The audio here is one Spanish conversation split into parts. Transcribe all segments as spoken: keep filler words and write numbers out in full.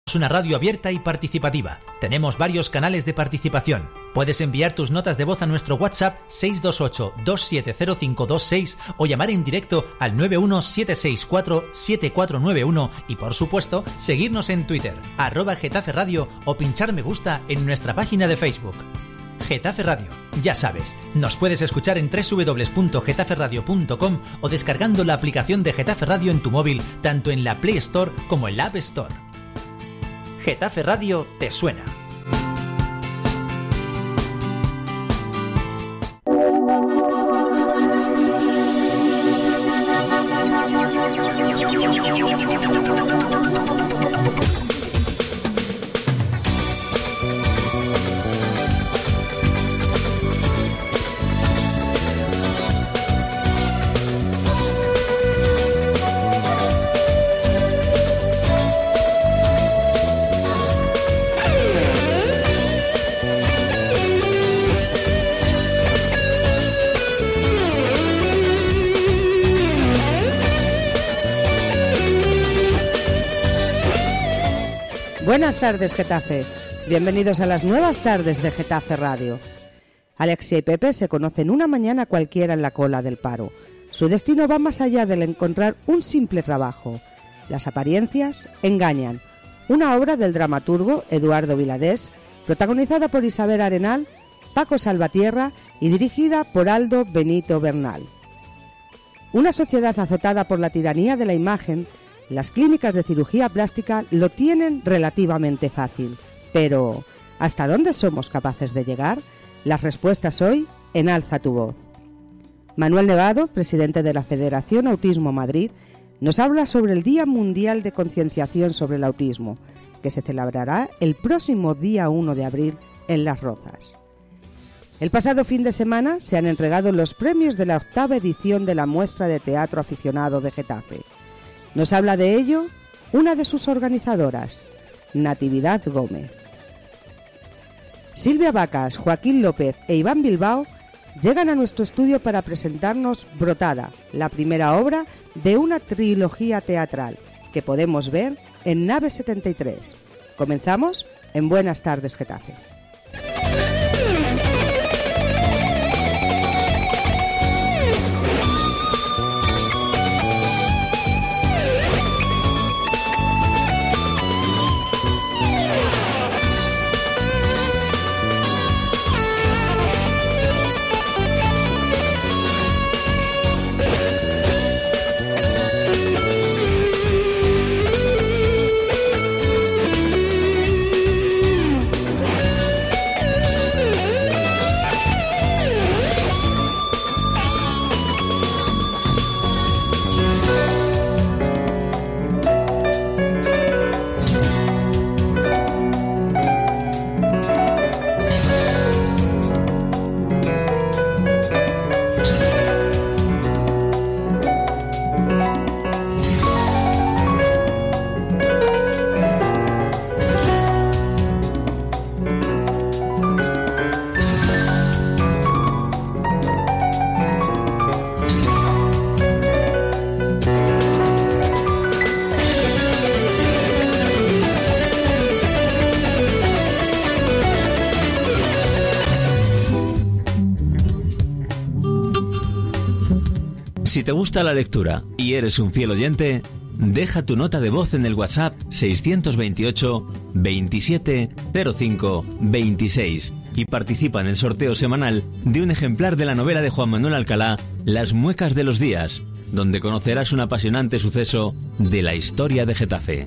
Es una radio abierta y participativa. Tenemos varios canales de participación. Puedes enviar tus notas de voz a nuestro WhatsApp seis dos ocho, dos siete cero cinco dos seis o llamar en directo al nueve uno siete seis cuatro siete cuatro nueve uno y, por supuesto, seguirnos en Twitter, arroba Getafe Radio, o pinchar me gusta en nuestra página de Facebook. Getafe Radio, ya sabes, nos puedes escuchar en doble u doble u doble u punto getafe radio punto com o descargando la aplicación de Getafe Radio en tu móvil, tanto en la Play Store como en la App Store. Getafe Radio te suena. Buenas tardes, Getafe. Bienvenidos a las nuevas tardes de Getafe Radio. Alexia y Pepe se conocen una mañana cualquiera en la cola del paro. Su destino va más allá del encontrar un simple trabajo. Las apariencias engañan. Una obra del dramaturgo Eduardo Viladés, protagonizada por Isabel Arenal, Paco Salvatierra y dirigida por Aldo Benito Bernal. Una sociedad azotada por la tiranía de la imagen, las clínicas de cirugía plástica lo tienen relativamente fácil. Pero, ¿hasta dónde somos capaces de llegar? Las respuestas hoy en Alza tu Voz. Manuel Nevado, presidente de la Federación Autismo Madrid, nos habla sobre el Día Mundial de Concienciación sobre el Autismo, que se celebrará el próximo día uno de abril en Las Rozas. El pasado fin de semana se han entregado los premios de la octava edición de la Muestra de Teatro Aficionado de Getafe. Nos habla de ello una de sus organizadoras, Natividad Gómez. Silvia Vacas, Joaquín López e Iván Bilbao llegan a nuestro estudio para presentarnos Brotada, la primera obra de una trilogía teatral que podemos ver en Nave setenta y tres. Comenzamos en Buenas tardes, Getafe. Si te gusta la lectura y eres un fiel oyente, deja tu nota de voz en el WhatsApp seiscientos veintiocho, veintisiete, cero cinco, veintiséis y participa en el sorteo semanal de un ejemplar de la novela de Juan Manuel Alcalá, Las muecas de los días, donde conocerás un apasionante suceso de la historia de Getafe.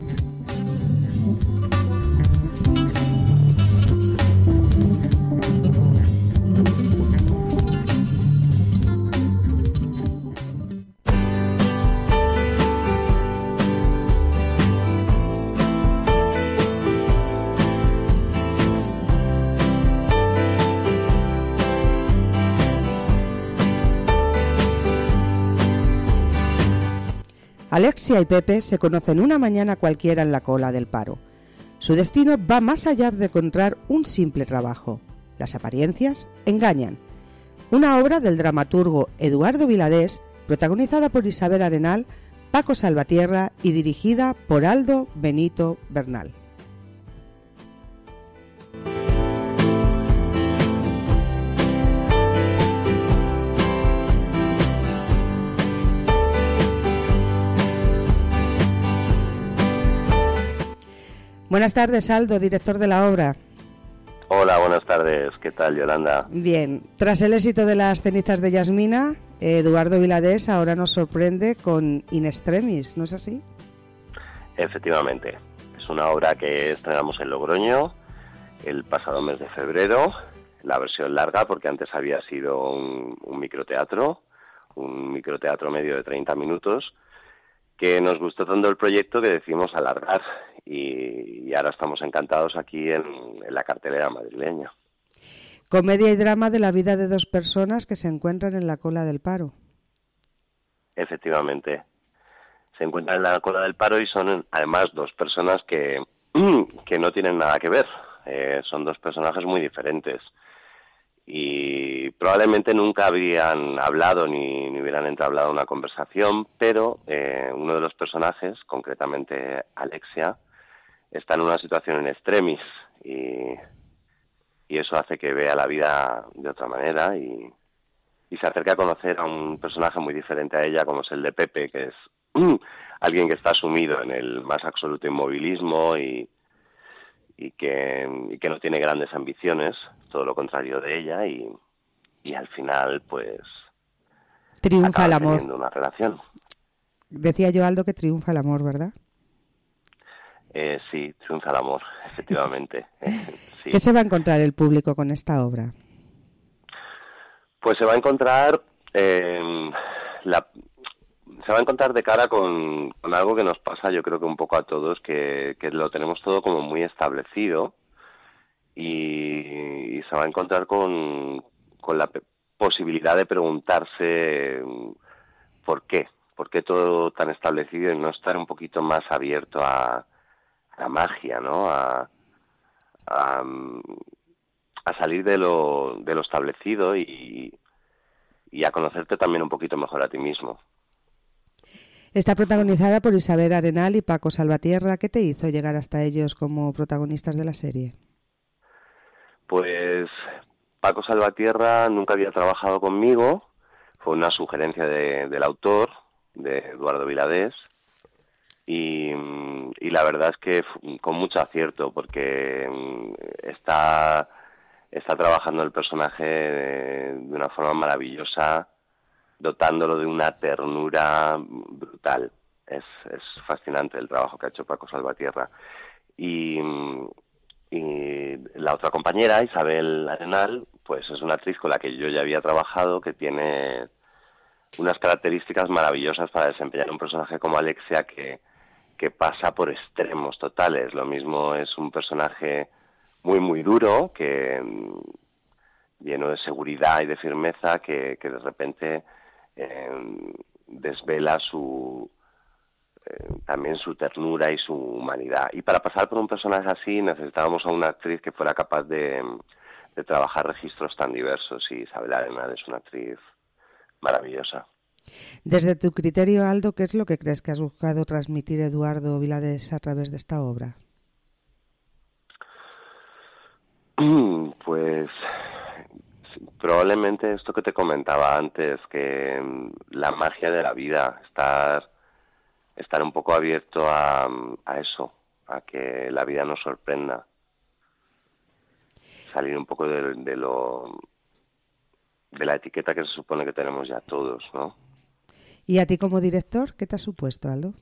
Alexia y Pepe se conocen una mañana cualquiera en la cola del paro. Su destino va más allá de encontrar un simple trabajo. Las apariencias engañan. Una obra del dramaturgo Eduardo Viladés, protagonizada por Isabel Arenal, Paco Salvatierra y dirigida por Aldo Benito Bernal. Buenas tardes, Aldo, director de la obra. Hola, buenas tardes. ¿Qué tal, Yolanda? Bien. Tras el éxito de Las cenizas de Yasmina, Eduardo Viladés ahora nos sorprende con In Extremis, ¿no es así? Efectivamente. Es una obra que estrenamos en Logroño el pasado mes de febrero, la versión larga, porque antes había sido un, un microteatro, un microteatro medio de treinta minutos, que nos gustó tanto el proyecto que decidimos alargar y, y ahora estamos encantados aquí en, en la cartelera madrileña. Comedia y drama de la vida de dos personas que se encuentran en la cola del paro. Efectivamente, se encuentran en la cola del paro y son además dos personas que, que no tienen nada que ver, eh, son dos personajes muy diferentes. Y probablemente nunca habrían hablado ni, ni hubieran entablado una conversación, pero eh, uno de los personajes, concretamente Alexia, está en una situación en extremis y, y eso hace que vea la vida de otra manera y, y se acerca a conocer a un personaje muy diferente a ella, como es el de Pepe, que es uh, alguien que está sumido en el más absoluto inmovilismo y, y, que, y que no tiene grandes ambiciones, todo lo contrario de ella, y, y al final pues triunfa el amor. Teniendo una relación. Decía yo, Aldo, que triunfa el amor, ¿verdad? Eh, sí, triunfa el amor, efectivamente. Sí. ¿Qué se va a encontrar el público con esta obra? Pues se va a encontrar eh, la, se va a encontrar de cara con, con algo que nos pasa, yo creo que un poco a todos, que, que lo tenemos todo como muy establecido y, y se va a encontrar con, con la posibilidad de preguntarse por qué, por qué todo tan establecido y no estar un poquito más abierto a la magia, ¿no? A, a, a salir de lo, de lo establecido y, y a conocerte también un poquito mejor a ti mismo. Está protagonizada por Isabel Arenal y Paco Salvatierra. ¿Qué te hizo llegar hasta ellos como protagonistas de la serie? Pues Paco Salvatierra nunca había trabajado conmigo, fue una sugerencia de, del autor, de Eduardo Viladés, Y, y la verdad es que con mucho acierto, porque está, está trabajando el personaje de, de una forma maravillosa, dotándolo de una ternura brutal. Es, es fascinante el trabajo que ha hecho Paco Salvatierra. Y, y la otra compañera, Isabel Arenal, pues es una actriz con la que yo ya había trabajado, que tiene unas características maravillosas para desempeñar un personaje como Alexia, que que pasa por extremos totales. Lo mismo es un personaje muy, muy duro, que lleno de seguridad y de firmeza, que, que de repente eh, desvela su eh, también su ternura y su humanidad. Y para pasar por un personaje así necesitábamos a una actriz que fuera capaz de, de trabajar registros tan diversos, y Isabel Arenal es una actriz maravillosa. Desde tu criterio, Aldo, ¿qué es lo que crees que has buscado transmitir Eduardo Viladés a través de esta obra? Pues probablemente esto que te comentaba antes, que la magia de la vida, estar, estar un poco abierto a, a eso, a que la vida nos sorprenda, salir un poco de, de lo de la etiqueta que se supone que tenemos ya todos, ¿no? ¿Y a ti como director, qué te ha supuesto, Aldo?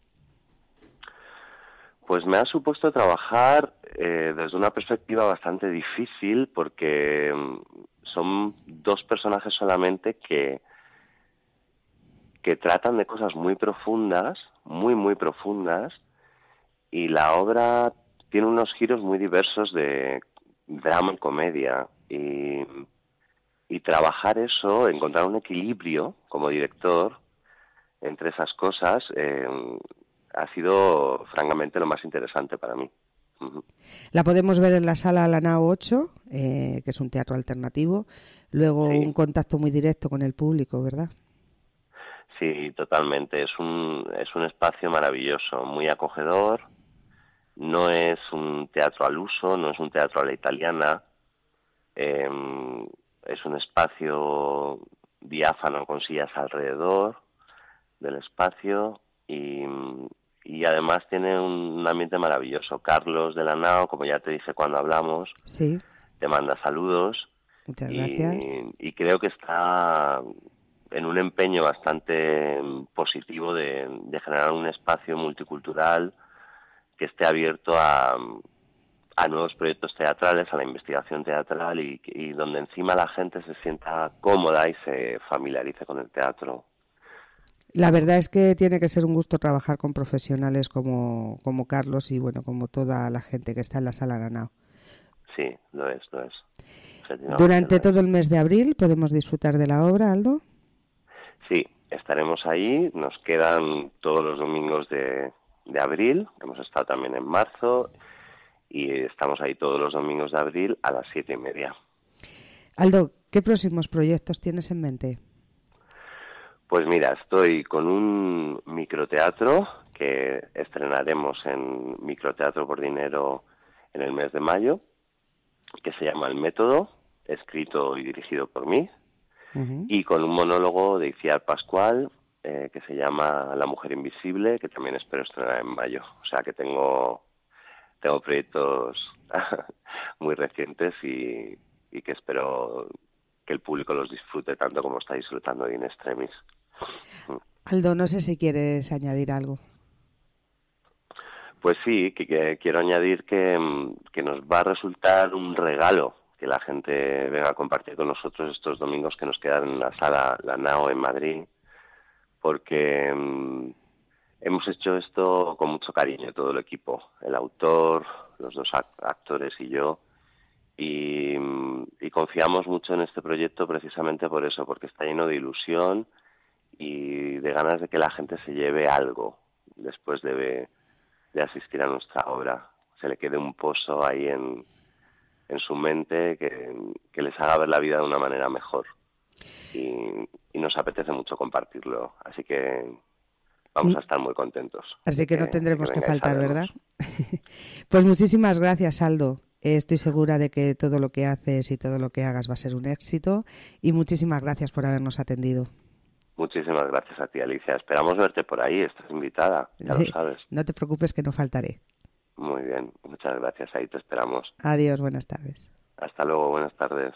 Pues me ha supuesto trabajar eh, desde una perspectiva bastante difícil, porque son dos personajes solamente que, que tratan de cosas muy profundas, muy, muy profundas, y la obra tiene unos giros muy diversos de drama y comedia, y, y trabajar eso, encontrar un equilibrio como director entre esas cosas, eh, ha sido francamente lo más interesante para mí. Uh-huh. La podemos ver en la sala Lanao ocho, eh, que es un teatro alternativo, luego sí. Un contacto muy directo con el público, ¿verdad? Sí, totalmente, es un, es un espacio maravilloso, muy acogedor, no es un teatro al uso, no es un teatro a la italiana, eh, es un espacio diáfano con sillas alrededor del espacio y, y además tiene un ambiente maravilloso. Carlos de la Nao, como ya te dije cuando hablamos, sí, te manda saludos. Muchas y, gracias. y creo que está en un empeño bastante positivo de, de generar un espacio multicultural que esté abierto a, a nuevos proyectos teatrales, a la investigación teatral y, y donde encima la gente se sienta cómoda y se familiarice con el teatro. La verdad es que tiene que ser un gusto trabajar con profesionales como, como Carlos y bueno, como toda la gente que está en la Sala Lanao. Sí, lo es, lo es. Durante todo el mes de abril podemos disfrutar de la obra, Aldo. Sí, estaremos ahí, nos quedan todos los domingos de, de abril, hemos estado también en marzo y estamos ahí todos los domingos de abril a las siete y media. Aldo, ¿qué próximos proyectos tienes en mente? Pues mira, estoy con un microteatro que estrenaremos en Microteatro por Dinero en el mes de mayo, que se llama El Método, escrito y dirigido por mí. Uh-huh. Y con un monólogo de Iciar Pascual eh, que se llama La Mujer Invisible, que también espero estrenar en mayo. O sea que tengo tengo proyectos muy recientes y, y que espero que el público los disfrute tanto como está disfrutando de In Extremis. Aldo, no sé si quieres añadir algo. Pues sí, que, que quiero añadir que, que nos va a resultar un regalo que la gente venga a compartir con nosotros estos domingos que nos quedan en la Sala Lanao en Madrid, porque um, hemos hecho esto con mucho cariño, todo el equipo, el autor, los dos actores y yo, y, y confiamos mucho en este proyecto precisamente por eso, porque está lleno de ilusión y de ganas de que la gente se lleve algo después de, de asistir a nuestra obra, se le quede un pozo ahí en en su mente que, que les haga ver la vida de una manera mejor y, y nos apetece mucho compartirlo, así que vamos a estar muy contentos. Así que, que no tendremos que, que faltar, ¿verdad? Pues muchísimas gracias, Aldo. Estoy segura de que todo lo que haces y todo lo que hagas va a ser un éxito y muchísimas gracias por habernos atendido. Muchísimas gracias a ti, Alicia. Esperamos verte por ahí, estás invitada, ya lo sabes. No te preocupes que no faltaré. Muy bien, muchas gracias, ahí te esperamos. Adiós, buenas tardes. Hasta luego, buenas tardes.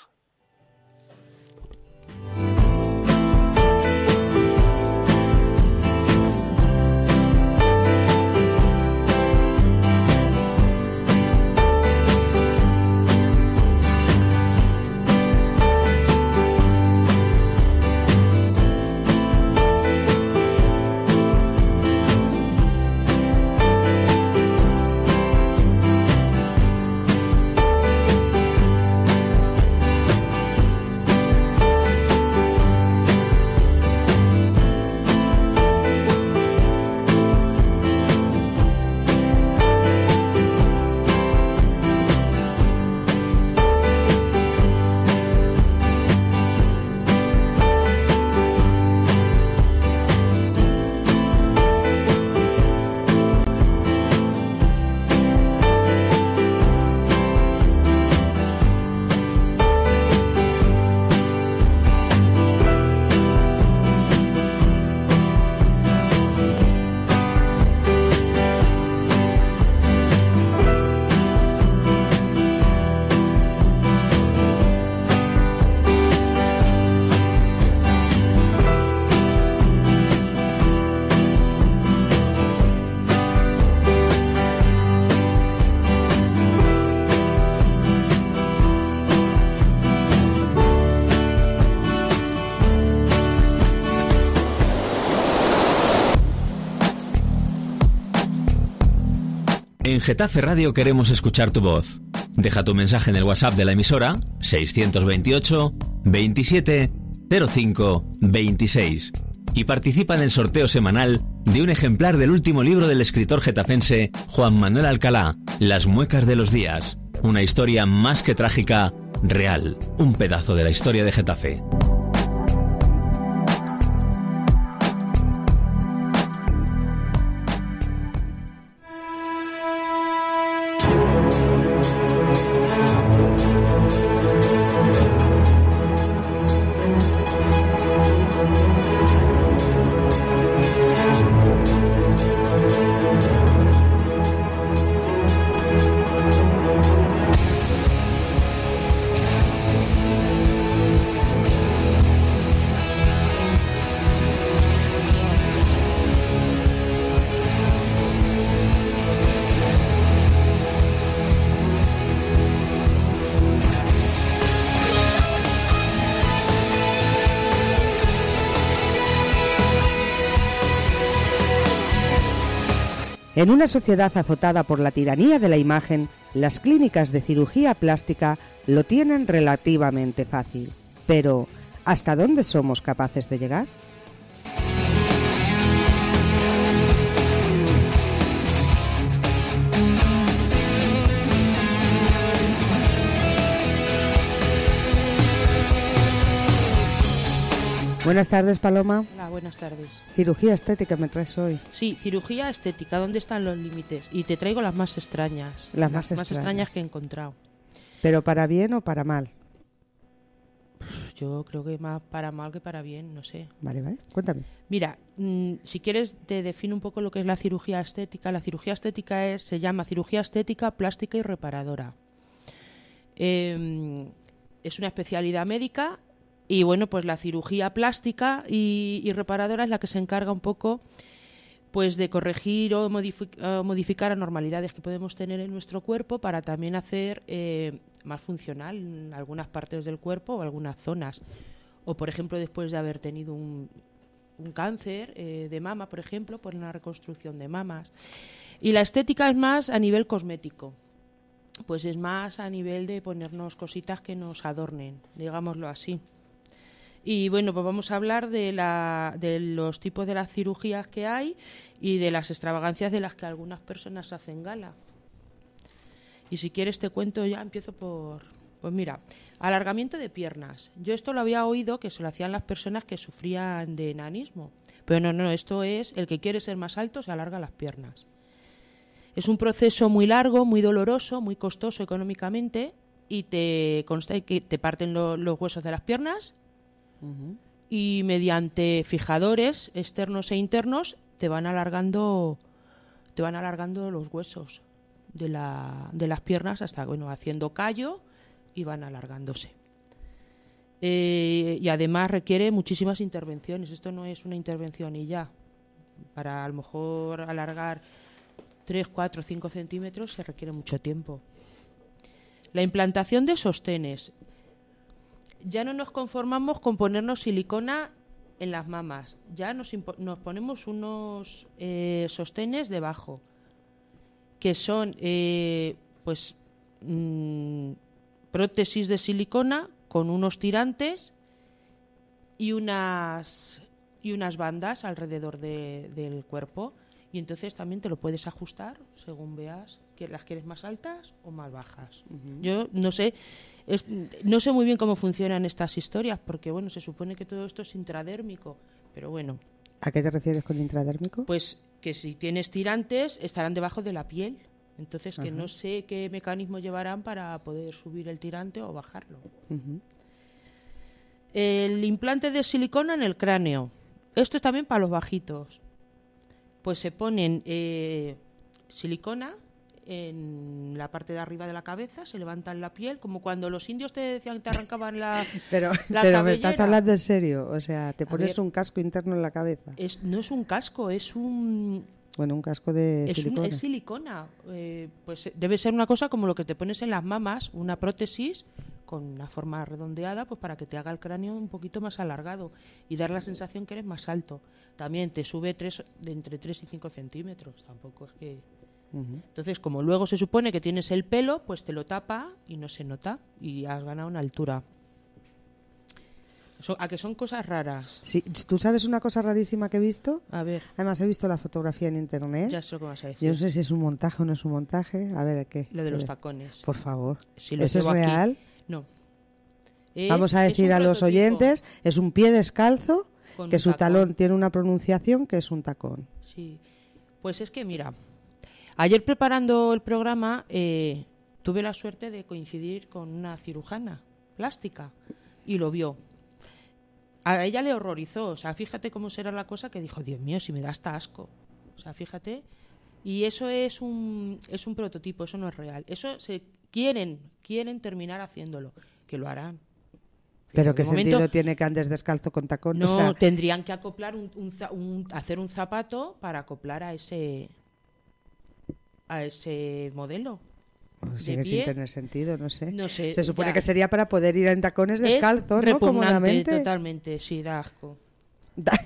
En Getafe Radio queremos escuchar tu voz. Deja tu mensaje en el WhatsApp de la emisora seiscientos veintiocho veintisiete cero cinco veintiséis y participa en el sorteo semanal de un ejemplar del último libro del escritor getafense Juan Manuel Alcalá, Las muecas de los días, una historia más que trágica, real, un pedazo de la historia de Getafe. En una sociedad azotada por la tiranía de la imagen, las clínicas de cirugía plástica lo tienen relativamente fácil. Pero, ¿hasta dónde somos capaces de llegar? Buenas tardes, Paloma. Hola, buenas tardes. Cirugía estética me traes hoy. Sí, cirugía estética, ¿dónde están los límites? Y te traigo las más extrañas. Las, las más, extrañas. más extrañas que he encontrado. ¿Pero para bien o para mal? Yo creo que más para mal que para bien, no sé. Vale, vale, cuéntame. Mira, mmm, si quieres te defino un poco lo que es la cirugía estética. La cirugía estética es, se llama cirugía estética, plástica y reparadora. Eh, es una especialidad médica. Y bueno, pues la cirugía plástica y, y reparadora es la que se encarga un poco pues de corregir o, modific- o modificar anormalidades que podemos tener en nuestro cuerpo para también hacer eh, más funcional en algunas partes del cuerpo o algunas zonas. O por ejemplo, después de haber tenido un, un cáncer eh, de mama, por ejemplo, por una reconstrucción de mamas. Y la estética es más a nivel cosmético. Pues es más a nivel de ponernos cositas que nos adornen, digámoslo así. Y bueno, pues vamos a hablar de, la, de los tipos de las cirugías que hay y de las extravagancias de las que algunas personas hacen gala. Y si quieres te cuento, ya empiezo por... Pues mira, alargamiento de piernas. Yo esto lo había oído que se lo hacían las personas que sufrían de enanismo. Pero no, no, esto es el que quiere ser más alto se alarga las piernas. Es un proceso muy largo, muy doloroso, muy costoso económicamente y te consta que te parten lo, los huesos de las piernas. Uh-huh. Y mediante fijadores externos e internos te van alargando te van alargando los huesos de, la, de las piernas hasta, bueno, haciendo callo y van alargándose. Eh, y además requiere muchísimas intervenciones. Esto no es una intervención y ya. Para a lo mejor alargar tres, cuatro, cinco centímetros se requiere mucho tiempo. La implantación de sostenes. Ya no nos conformamos con ponernos silicona en las mamas. Ya nos, impo- nos ponemos unos eh, sostenes debajo, que son eh, pues mmm, prótesis de silicona con unos tirantes y unas, y unas bandas alrededor de, del cuerpo. Y entonces también te lo puedes ajustar según veas que las quieres más altas o más bajas. Uh-huh. Yo no sé... Es, no sé muy bien cómo funcionan estas historias, porque bueno, se supone que todo esto es intradérmico, pero bueno. ¿A qué te refieres con intradérmico? Pues que si tienes tirantes estarán debajo de la piel, entonces que Ajá. no sé qué mecanismo llevarán para poder subir el tirante o bajarlo. Uh-huh. El implante de silicona en el cráneo. Esto es también para los bajitos. Pues se ponen eh, silicona en la parte de arriba de la cabeza, se levantan la piel, como cuando los indios te decían que te arrancaban la Pero, la pero me estás hablando en serio, o sea, te pones ver, un casco interno en la cabeza. Es, no es un casco, es un... Bueno, un casco de es silicona. Un, es silicona. Eh, pues debe ser una cosa como lo que te pones en las mamas, una prótesis con una forma redondeada, pues para que te haga el cráneo un poquito más alargado y dar la sensación que eres más alto. También te sube tres, de entre tres y cinco centímetros, tampoco es que... Uh-huh. Entonces, como luego se supone que tienes el pelo, pues te lo tapa y no se nota y has ganado una altura. So, ¿a que son cosas raras? Sí, ¿tú sabes una cosa rarísima que he visto? A ver. Además he visto la fotografía en internet. Ya sé lo que vas a decir. Yo no sé si es un montaje o no es un montaje. A ver, ¿qué? Lo de los ver. tacones. Por favor. Si lo ¿Eso es llevo real? Aquí. No. Es, Vamos a decir a los prototipo. oyentes, es un pie descalzo, Con que su tacón. talón tiene una pronunciación que es un tacón. Sí. Pues es que mira, ayer preparando el programa eh, tuve la suerte de coincidir con una cirujana plástica y lo vio. A ella le horrorizó, o sea, fíjate cómo será la cosa, que dijo, Dios mío, si me da hasta asco. O sea, fíjate, y eso es un es un prototipo, eso no es real. Eso se quieren quieren terminar haciéndolo, que lo harán. Pero ¿qué momento, sentido tiene que andes descalzo con tacón? No, o sea, tendrían que acoplar un, un, un hacer un zapato para acoplar a ese a ese modelo. Bueno, sigue sin tener sentido, no sé. No sé Se supone ya. que sería para poder ir en tacones descalzos, es ¿no? Cómodamente. Totalmente, sí, da asco.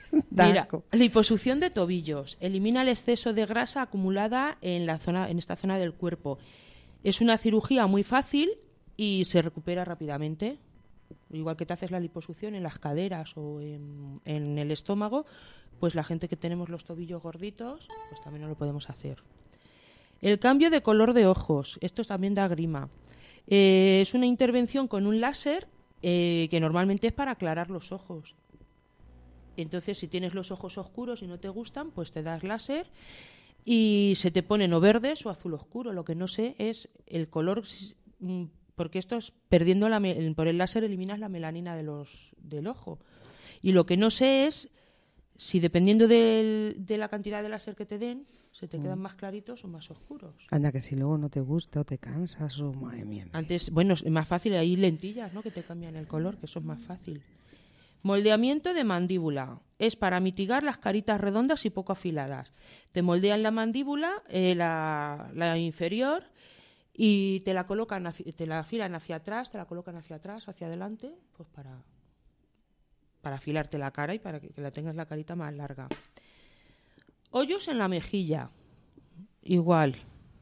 Mira, liposucción de tobillos. Elimina el exceso de grasa acumulada en, la zona, en esta zona del cuerpo. Es una cirugía muy fácil y se recupera rápidamente. Igual que te haces la liposucción en las caderas o en, en el estómago, pues la gente que tenemos los tobillos gorditos, pues también no lo podemos hacer. El cambio de color de ojos. Esto también da grima. Eh, es una intervención con un láser eh, que normalmente es para aclarar los ojos. Entonces, si tienes los ojos oscuros y no te gustan, pues te das láser y se te ponen o verdes o azul oscuro. Lo que no sé es el color, porque esto es perdiendo la, por el láser eliminas la melanina de los, del ojo. Y lo que no sé es si dependiendo del, de la cantidad de láser que te den, se te mm. quedan más claritos o más oscuros. Anda, que si luego no te gusta o te cansas o madre mía. Antes, bueno, es más fácil, hay lentillas, ¿no?, que te cambian el color, que eso es más fácil. Moldeamiento de mandíbula. Es para mitigar las caritas redondas y poco afiladas. Te moldean la mandíbula, eh, la, la inferior, y te la colocan, hacia, te la afilan hacia atrás, te la colocan hacia atrás, hacia adelante, pues para, para afilarte la cara y para que, que la tengas la carita más larga. Hoyos en la mejilla. Igual.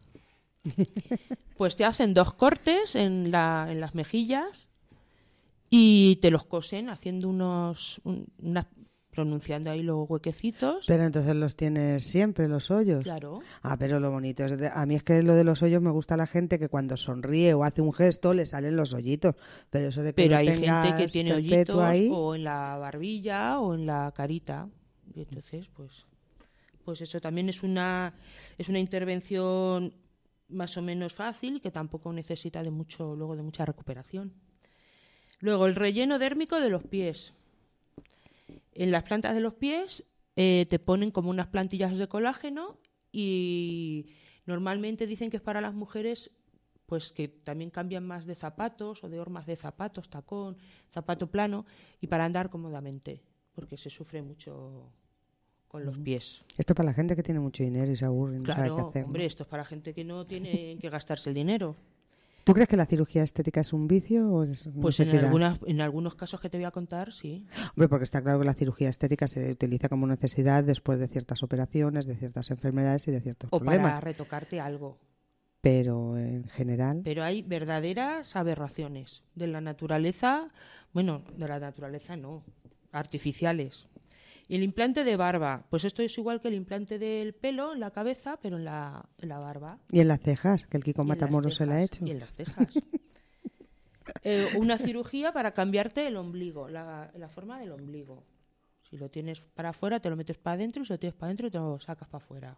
Pues te hacen dos cortes en, la, en las mejillas y te los cosen haciendo unos, un, unas, pronunciando ahí los huequecitos. Pero entonces los tienes siempre, los hoyos. Claro. Ah, pero lo bonito es, de, a mí es que lo de los hoyos me gusta a la gente que cuando sonríe o hace un gesto le salen los hoyitos. Pero eso de que pero hay tengas gente que tiene hoyitos ahí, o en la barbilla o en la carita. Y entonces, pues, pues eso también es una es una intervención más o menos fácil que tampoco necesita de mucho luego de mucha recuperación. Luego, el relleno dérmico de los pies. En las plantas de los pies eh, te ponen como unas plantillas de colágeno y normalmente dicen que es para las mujeres pues que también cambian más de zapatos o de hormas de zapatos, tacón, zapato plano, y para andar cómodamente, porque se sufre mucho con los pies. Esto es para la gente que tiene mucho dinero y se aburre y no claro, sabe qué hacer. Hombre, ¿no? esto es para gente que no tiene que gastarse el dinero. ¿Tú crees que la cirugía estética es un vicio o es Pues en, algunas, en algunos casos que te voy a contar, sí. Hombre, porque está claro que la cirugía estética se utiliza como necesidad después de ciertas operaciones, de ciertas enfermedades y de ciertos o problemas. O para retocarte algo. Pero en general... Pero hay verdaderas aberraciones de la naturaleza, bueno, de la naturaleza no, artificiales. Y el implante de barba, pues esto es igual que el implante del pelo en la cabeza, pero en la, en la barba. Y en las cejas, que el Kiko Matamoros se la ha hecho. Y en las cejas. eh, una cirugía para cambiarte el ombligo, la, la forma del ombligo. Si lo tienes para afuera, te lo metes para adentro, y si lo tienes para adentro, te lo sacas para afuera.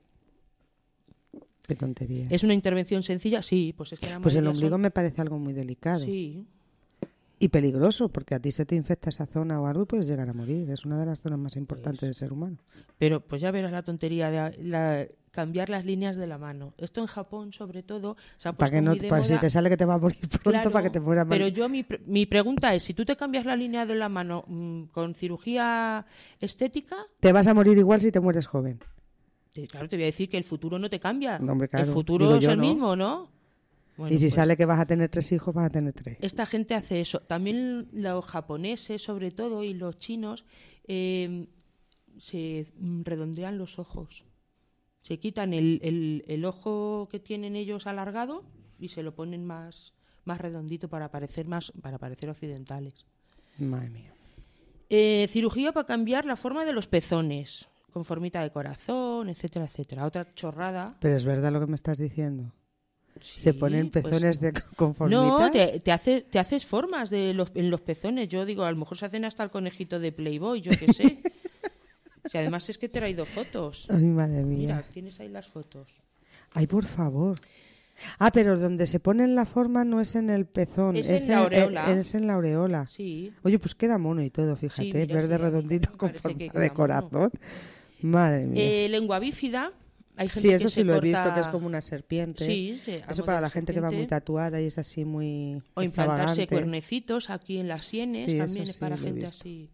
Qué tontería. ¿Es una intervención sencilla? Sí, pues es que la Pues el ombligo son... me parece algo muy delicado. Sí. Y peligroso, porque a ti se te infecta esa zona o algo y puedes llegar a morir. Es una de las zonas más importantes pues, del ser humano. Pero pues ya verás la tontería de la, cambiar las líneas de la mano. Esto en Japón, sobre todo, se ha puesto para que no, muy de para moda. Si te sale que te va a morir pronto, claro, para que te muera mal. Pero yo, mi, mi pregunta es, si tú te cambias la línea de la mano mmm, con cirugía estética... Te vas a morir igual si te mueres joven. Claro, te voy a decir que el futuro no te cambia. No, hombre, claro. El futuro Digo es yo, el ¿no? mismo, ¿no? Bueno, y si pues, sale que vas a tener tres hijos, vas a tener tres. Esta gente hace eso. También los japoneses, sobre todo, y los chinos, eh, se redondean los ojos. Se quitan el, el, el ojo que tienen ellos alargado y se lo ponen más, más redondito para parecer más, para parecer occidentales. Madre mía. Eh, cirugía para cambiar la forma de los pezones, con formita de corazón, etcétera, etcétera. Otra chorrada. Pero es verdad lo que me estás diciendo. Sí, se ponen pezones pues, de conformitas. No, te, te, hace, te haces formas de los, en los pezones. Yo digo, a lo mejor se hacen hasta el conejito de Playboy, yo qué sé. Si además es que te he traído fotos. Ay, madre mía. Mira, tienes ahí las fotos. Ay, por favor. Ah, pero donde se ponen la forma no es en el pezón. Es, es en la aureola. En, es en la aureola. Sí. Oye, pues queda mono y todo, fíjate. Sí, mira, verde sí, redondito con forma de corazón. Mono. Madre mía. Eh, lengua bífida. Hay gente sí, eso que sí se lo corta... he visto, que es como una serpiente. Sí, sí, eso para la gente serpiente. que va muy tatuada y es así muy o implantarse extravagante. cuernecitos aquí en las sienes, sí, también sí, es para lo he gente visto. así.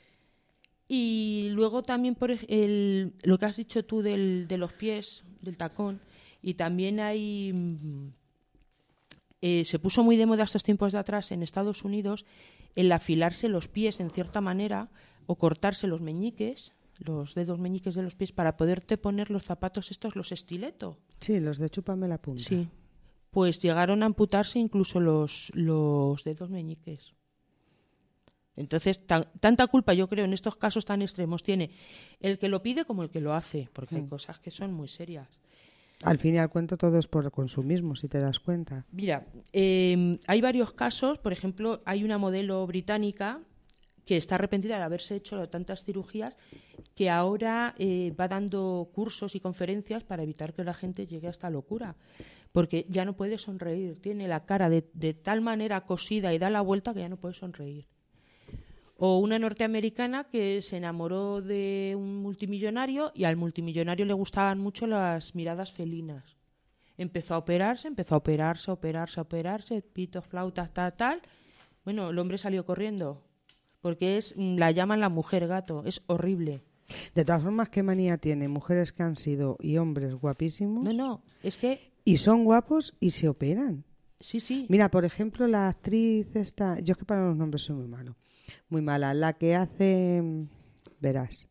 Y luego también por ej- el, lo que has dicho tú del, de los pies, del tacón, y también hay... mm, eh, se puso muy de moda estos tiempos de atrás en Estados Unidos el afilarse los pies en cierta manera o cortarse los meñiques, los dedos meñiques de los pies, para poderte poner los zapatos estos, los estileto. Sí, los de chúpame la punta. Sí, pues llegaron a amputarse incluso los, los dedos meñiques. Entonces, tan, tanta culpa, yo creo, en estos casos tan extremos tiene el que lo pide como el que lo hace, porque mm. hay cosas que son muy serias. Al fin y al cuento todo es por consumismo, si te das cuenta. Mira, eh, hay varios casos, por ejemplo, hay una modelo británica que está arrepentida de haberse hecho tantas cirugías, que ahora eh, va dando cursos y conferencias para evitar que la gente llegue a esta locura, porque ya no puede sonreír, tiene la cara de, de tal manera cosida y da la vuelta que ya no puede sonreír. O una norteamericana que se enamoró de un multimillonario y al multimillonario le gustaban mucho las miradas felinas. Empezó a operarse, empezó a operarse, a operarse, a operarse, pitos, flautas, tal, tal. Bueno, el hombre salió corriendo, porque es, la llaman la mujer gato, es horrible. De todas formas, ¿qué manía tiene? Mujeres que han sido y hombres guapísimos. No, no, es que... Y son guapos y se operan. Sí, sí. Mira, por ejemplo, la actriz esta... Yo es que para los nombres soy muy malo. Muy mala. La que hace... Verás.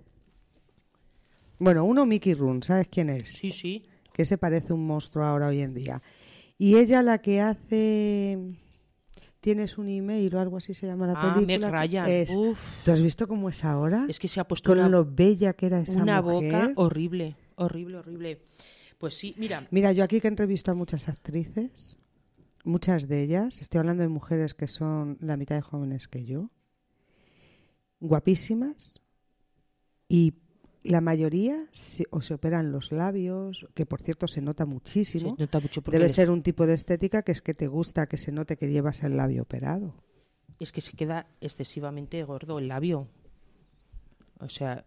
Bueno, uno Mickey Rooney, ¿sabes quién es? Sí, sí. Que se parece un monstruo ahora hoy en día. Y ella la que hace... Tienes un email o algo así se llama la ah, película. Meg Ryan. Es... Uf. ¿Tú has visto cómo es ahora? Es que se ha puesto con una, lo bella que era esa una mujer. boca horrible, horrible, horrible. Pues sí, mira. Mira, yo aquí que entrevisto a muchas actrices, muchas de ellas, estoy hablando de mujeres que son la mitad de jóvenes que yo, guapísimas, y la mayoría se, o se operan los labios, que por cierto se nota muchísimo. Se nota mucho porque Debe les... ser un tipo de estética que es que te gusta que se note que llevas el labio operado. Es que se queda excesivamente gordo el labio. O sea,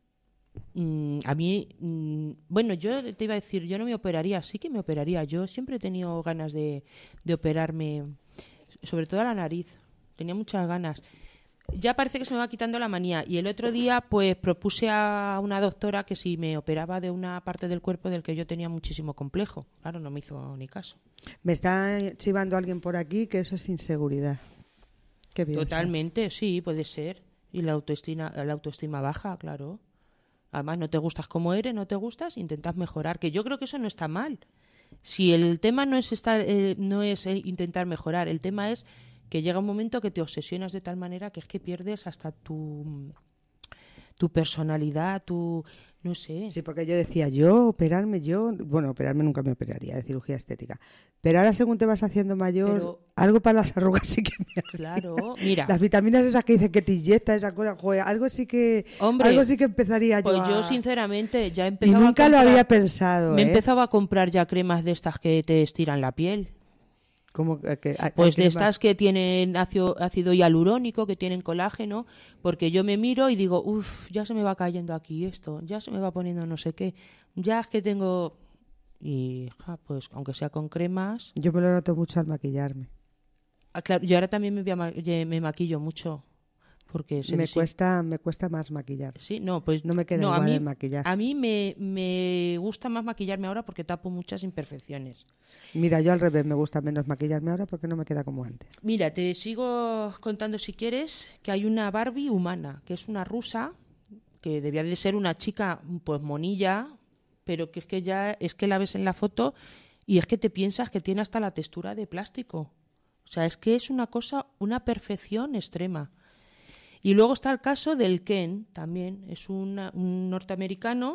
mmm, a mí, mmm, bueno, yo te iba a decir, yo no me operaría, sí que me operaría. Yo siempre he tenido ganas de, de operarme, sobre todo la nariz. Tenía muchas ganas. Ya parece que se me va quitando la manía. Y el otro día, pues, propuse a una doctora que si me operaba de una parte del cuerpo del que yo tenía muchísimo complejo. Claro, no me hizo ni caso. Me está chivando alguien por aquí que eso es inseguridad. ¿Qué piensas? Totalmente, sí, puede ser. Y la autoestima, la autoestima baja, claro. Además, no te gustas como eres, no te gustas, intentas mejorar. Que yo creo que eso no está mal. Si el tema no es estar, eh, no es eh, intentar mejorar, el tema es que llega un momento que te obsesionas de tal manera que es que pierdes hasta tu, tu personalidad, tu... no sé. Sí, porque yo decía, yo operarme, yo... Bueno, operarme nunca me operaría, de cirugía estética. Pero ahora según te vas haciendo mayor, Pero, algo para las arrugas sí que me haría. Claro, mira. Las vitaminas esas que dicen que te inyecta, esa cosa, joder, algo sí que... Hombre, algo sí que empezaría yo pues a... yo sinceramente ya Y empezaba nunca a comprar, lo había pensado, Me ¿eh? empezaba a comprar ya cremas de estas que te estiran la piel. Como que, a, pues a de estas que tienen ácido, ácido hialurónico, que tienen colágeno, porque yo me miro y digo, uff, ya se me va cayendo aquí esto, ya se me va poniendo no sé qué, ya es que tengo... Y ja, pues aunque sea con cremas... Yo me lo noto mucho al maquillarme. Ah, claro, yo ahora también me, ma me maquillo mucho. Porque se me sí. cuesta me cuesta más maquillar. Sí, no, pues no me queda no, igual a mí, el maquillar. A mí me, me gusta más maquillarme ahora porque tapo muchas imperfecciones. Mira, yo al revés, me gusta menos maquillarme ahora porque no me queda como antes. Mira, te sigo contando si quieres que hay una Barbie humana, que es una rusa, que debía de ser una chica pues monilla, pero que es que ya es que la ves en la foto y es que te piensas que tiene hasta la textura de plástico. O sea, es que es una cosa, una perfección extrema. Y luego está el caso del Ken, también. Es una, un norteamericano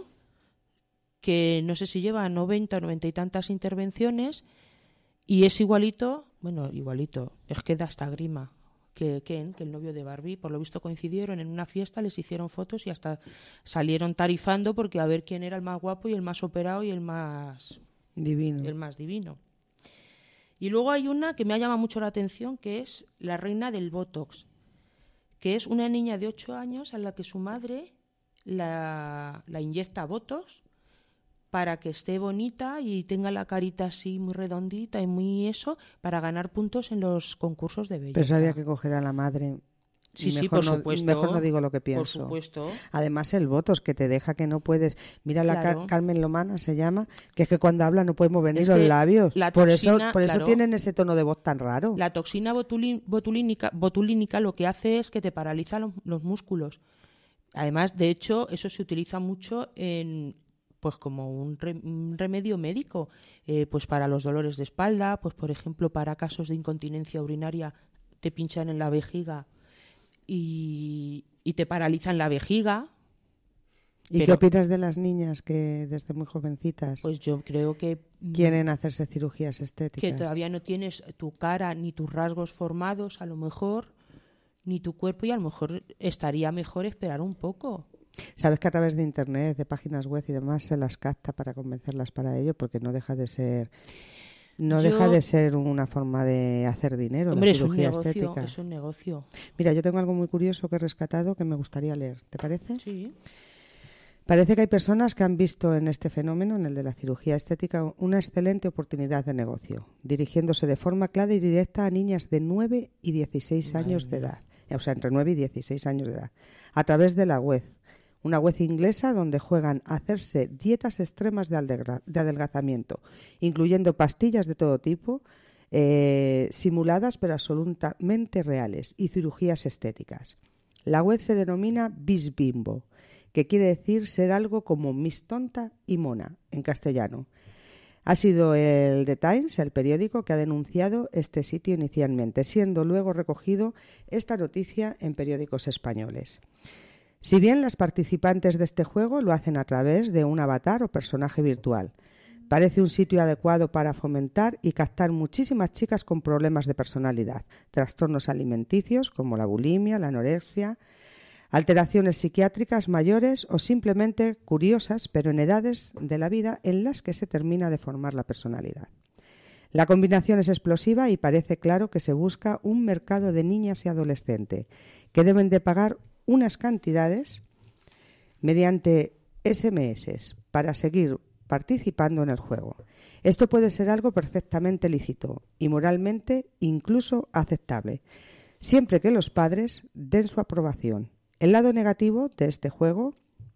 que no sé si lleva noventa, noventa y tantas intervenciones y es igualito, bueno, igualito, es que da hasta grima, que Ken, que el novio de Barbie. Por lo visto coincidieron en una fiesta, les hicieron fotos y hasta salieron tarifando porque a ver quién era el más guapo y el más operado y el más divino. El más divino. Y luego hay una que me ha llamado mucho la atención, que es la reina del Botox, que es una niña de ocho años a la que su madre la, la inyecta Botox para que esté bonita y tenga la carita así muy redondita y muy eso, para ganar puntos en los concursos de belleza. Pero sabía que coger a la madre. Sí, sí, mejor por no, supuesto. Mejor no digo lo que pienso. Por supuesto. Además, el Botox, que te deja que no puedes... Mira, la Claro. Car- Carmen Lomana se llama, que es que cuando habla no puede mover ni Es los que labios. la Por eso, toxina, por eso claro. tienen ese tono de voz tan raro. La toxina botulí- botulínica, botulínica lo que hace es que te paraliza los, los músculos. Además, de hecho, eso se utiliza mucho en, pues como un, re- un remedio médico, eh, pues para los dolores de espalda, pues por ejemplo para casos de incontinencia urinaria te pinchan en la vejiga y, y te paralizan la vejiga. ¿Y pero- qué opinas de las niñas que desde muy jovencitas Pues yo creo que mm, quieren hacerse cirugías estéticas? que todavía no tienes tu cara ni tus rasgos formados, a lo mejor, ni tu cuerpo, y a lo mejor estaría mejor esperar un poco. Sabes que a través de internet, de páginas web y demás se las capta para convencerlas para ello, porque no deja de ser no Yo- deja de ser una forma de hacer dinero, Hombre, la es un cirugía negocio, estética. es un negocio. Mira, yo tengo algo muy curioso que he rescatado que me gustaría leer. ¿Te parece? Sí. Parece que hay personas que han visto en este fenómeno, en el de la cirugía estética, una excelente oportunidad de negocio, dirigiéndose de forma clara y directa a niñas de nueve y dieciséis años de edad, o sea, entre nueve y dieciséis años de edad, a través de la web, una web inglesa donde juegan a hacerse dietas extremas de, aldegra- de adelgazamiento, incluyendo pastillas de todo tipo, eh, simuladas pero absolutamente reales, y cirugías estéticas. La web se denomina Bisbimbo, que quiere decir ser algo como Miss Tonta y Mona, en castellano. Ha sido el The Times, el periódico, que ha denunciado este sitio inicialmente, siendo luego recogido esta noticia en periódicos españoles. Si bien las participantes de este juego lo hacen a través de un avatar o personaje virtual, parece un sitio adecuado para fomentar y captar muchísimas chicas con problemas de personalidad, trastornos alimenticios como la bulimia, la anorexia, alteraciones psiquiátricas mayores o simplemente curiosas, pero en edades de la vida en las que se termina de formar la personalidad. La combinación es explosiva y parece claro que se busca un mercado de niñas y adolescentes que deben de pagar unas cantidades mediante ese eme ese para seguir participando en el juego. Esto puede ser algo perfectamente lícito y moralmente incluso aceptable, siempre que los padres den su aprobación. El lado negativo de este juego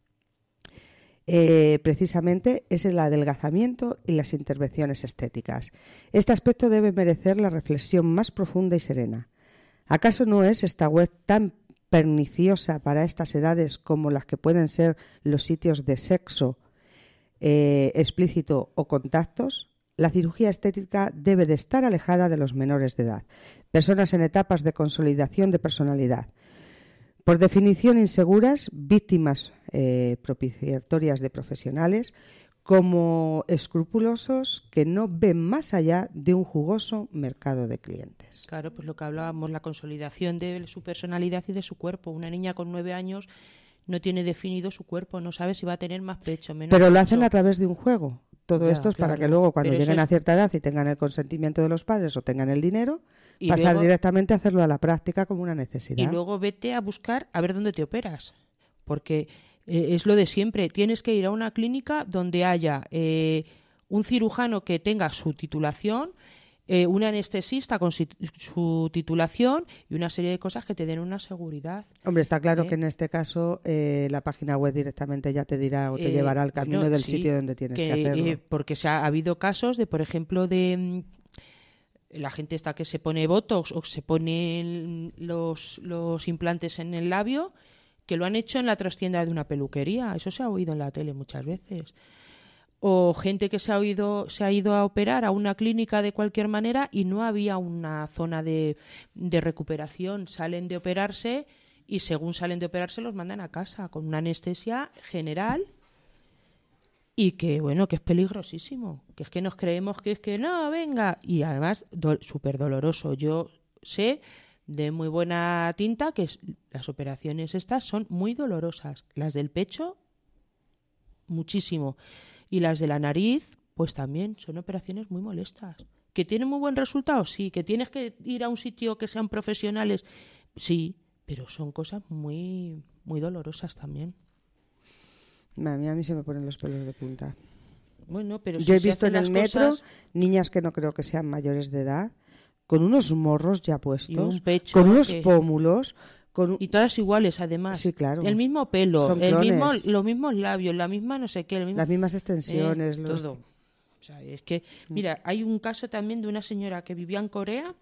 eh, precisamente es el adelgazamiento y las intervenciones estéticas. Este aspecto debe merecer la reflexión más profunda y serena. ¿Acaso no es esta web tan perniciosa para estas edades como las que pueden ser los sitios de sexo eh, explícito o contactos? La cirugía estética debe de estar alejada de los menores de edad, personas en etapas de consolidación de personalidad, por definición inseguras, víctimas eh, propiciatorias de profesionales, como escrupulosos que no ven más allá de un jugoso mercado de clientes. Claro, pues lo que hablábamos, la consolidación de su personalidad y de su cuerpo. Una niña con nueve años no tiene definido su cuerpo, no sabe si va a tener más pecho, menos Pero lo pecho. hacen a través de un juego. Todo Ya, esto es para claro. que luego, cuando Pero eso lleguen es- a cierta edad y tengan el consentimiento de los padres o tengan el dinero, Y pasar luego- directamente a hacerlo a la práctica como una necesidad. Y luego vete a buscar a ver dónde te operas, porque eh, es lo de siempre. Tienes que ir a una clínica donde haya eh, un cirujano que tenga su titulación, eh, un anestesista con si- su titulación y una serie de cosas que te den una seguridad. Hombre, está claro ¿Eh? que en este caso eh, la página web directamente ya te dirá o te Eh, llevará al camino bueno, del sí, sitio donde tienes que, que, hacerlo. eh, porque se ha, ha habido casos de, por ejemplo, de mm, la gente esta que se pone botox o se pone los, los implantes en el labio, que lo han hecho en la trastienda de una peluquería. Eso se ha oído en la tele muchas veces. O gente que se ha, oído, se ha ido a operar a una clínica de cualquier manera y no había una zona de, de recuperación. Salen de operarse y según salen de operarse los mandan a casa con una anestesia general y que, bueno, que es peligrosísimo. Que es que nos creemos que es que no, venga. Y además, do- súper doloroso. Yo sé de muy buena tinta que es- las operaciones estas son muy dolorosas. Las del pecho, muchísimo. Y las de la nariz, pues también son operaciones muy molestas. ¿Que tienen muy buen resultado? Sí. ¿Que tienes que ir a un sitio que sean profesionales? Sí, pero son cosas muy, muy dolorosas también. A mí, a mí se me ponen los pelos de punta. Bueno, pero Yo si he se visto en hacen el las metro cosas niñas que no creo que sean mayores de edad, con unos morros ya puestos, y un pecho con unos que- pómulos, Con un... Y todas iguales, además. Sí, claro. El mismo pelo, Son el mismo, clones. los mismos labios, la misma no sé qué. El mismo, Las mismas extensiones. eh, los... Todo. O sea, es que, mira, hay un caso también de una señora que vivía en Corea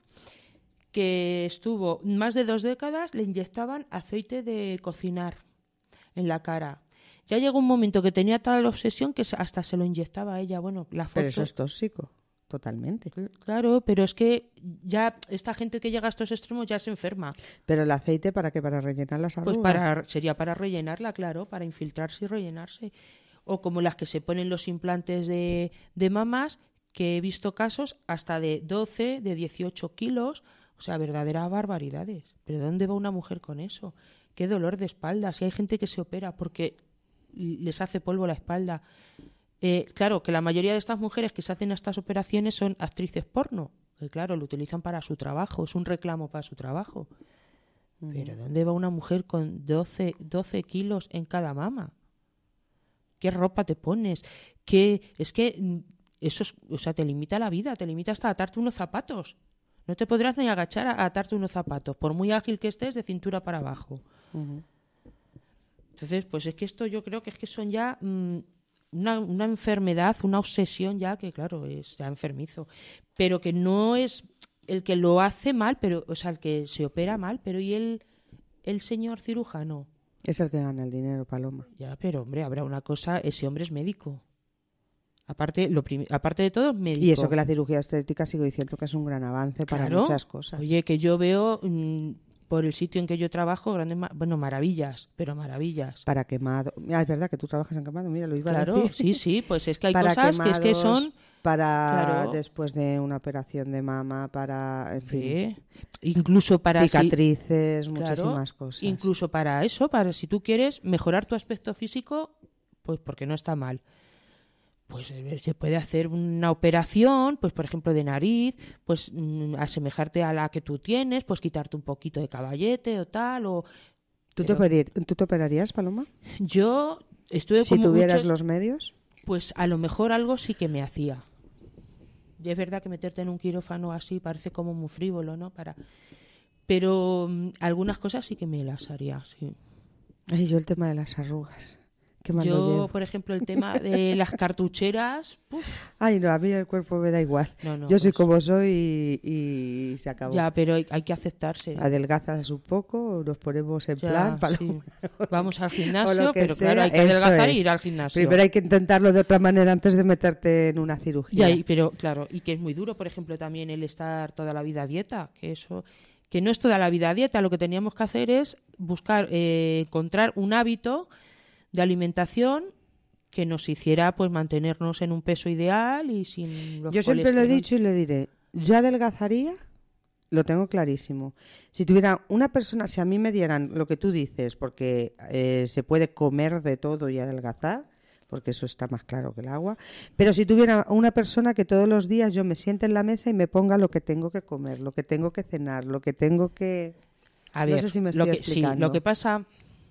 que estuvo más de dos décadas, le inyectaban aceite de cocinar en la cara. Ya llegó un momento que tenía tal obsesión que hasta se lo inyectaba a ella. Bueno, la foto... Pero eso es tóxico, totalmente. Claro, pero es que ya esta gente que llega a estos extremos ya se enferma. ¿Pero el aceite para qué? ¿Para rellenar las arrugas? Pues para, sería para rellenarla, claro, para infiltrarse y rellenarse. O como las que se ponen los implantes de, de mamas, que he visto casos hasta de doce, de dieciocho kilos, o sea, verdaderas barbaridades. ¿Pero dónde va una mujer con eso? Qué dolor de espalda. Si hay gente que se opera porque les hace polvo la espalda. Eh, claro, que la mayoría de estas mujeres que se hacen estas operaciones son actrices porno, que claro, lo utilizan para su trabajo, es un reclamo para su trabajo. Uh-huh. Pero ¿dónde va una mujer con doce, doce kilos en cada mama? ¿Qué ropa te pones? ¿Qué? Es que eso es, o sea, te limita la vida, te limita hasta atarte unos zapatos. No te podrás ni agachar a atarte unos zapatos, por muy ágil que estés, de cintura para abajo. Uh-huh. Entonces, pues es que esto yo creo que es que son ya mmm, una, una enfermedad, una obsesión ya que, claro, es ya enfermizo. Pero que no es el que lo hace mal, pero o sea, el que se opera mal, pero ¿y el, el señor cirujano? Es el que gana el dinero, Paloma. Ya, pero hombre, habrá una cosa, ese hombre es médico. Aparte, lo prim- aparte de todo, médico. Y eso que la cirugía estética sigo diciendo que es un gran avance para claro. muchas cosas. Oye, que yo veo mmm, por el sitio en que yo trabajo, grandes, ma- bueno, maravillas, pero maravillas. Para quemado. Ah, es verdad que tú trabajas en quemado, mira, lo iba claro, a decir. sí, sí, pues es que hay para cosas quemados, que es que son... Para claro. después de una operación de mama, para, en fin. Sí. Incluso para... cicatrices, si, muchísimas claro, cosas. Incluso para eso, para si tú quieres mejorar tu aspecto físico, pues porque no está mal. Pues se puede hacer una operación, pues por ejemplo de nariz, pues mmm, asemejarte a la que tú tienes, pues quitarte un poquito de caballete o tal. O... ¿Tú, Pero... te, operir, ¿Tú te operarías, Paloma? Yo estuve si como tuvieras muchos, los medios. Pues a lo mejor algo sí que me hacía. Y es verdad que meterte en un quirófano así parece como muy frívolo, ¿no? Para... Pero um, algunas cosas sí que me las haría, sí. Ay, yo el tema de las arrugas. Qué mal lo Yo, llevo. por ejemplo, el tema de las cartucheras... Uf. Ay, no, a mí el cuerpo me da igual. No, no, yo soy pues... como soy y, y se acabó. Ya, pero hay, hay que aceptarse. Adelgazas un poco, nos ponemos en ya, plan... Para... Sí. Vamos al gimnasio, pero sea, claro, hay que adelgazar y ir al gimnasio. Primero hay que intentarlo de otra manera antes de meterte en una cirugía. Ya, pero claro, y que es muy duro, por ejemplo, también el estar toda la vida a dieta, que eso... que no es toda la vida a dieta, lo que teníamos que hacer es buscar, eh, encontrar un hábito de alimentación que nos hiciera pues mantenernos en un peso ideal y sin los Yo siempre lo he dicho y lo diré, yo adelgazaría, lo tengo clarísimo. Si tuviera una persona, si a mí me dieran lo que tú dices, porque eh, se puede comer de todo y adelgazar, porque eso está más claro que el agua, pero si tuviera una persona que todos los días yo me siente en la mesa y me ponga lo que tengo que comer, lo que tengo que cenar, lo que tengo que... A ver, no sé si me lo estoy que, explicando. Sí, lo que pasa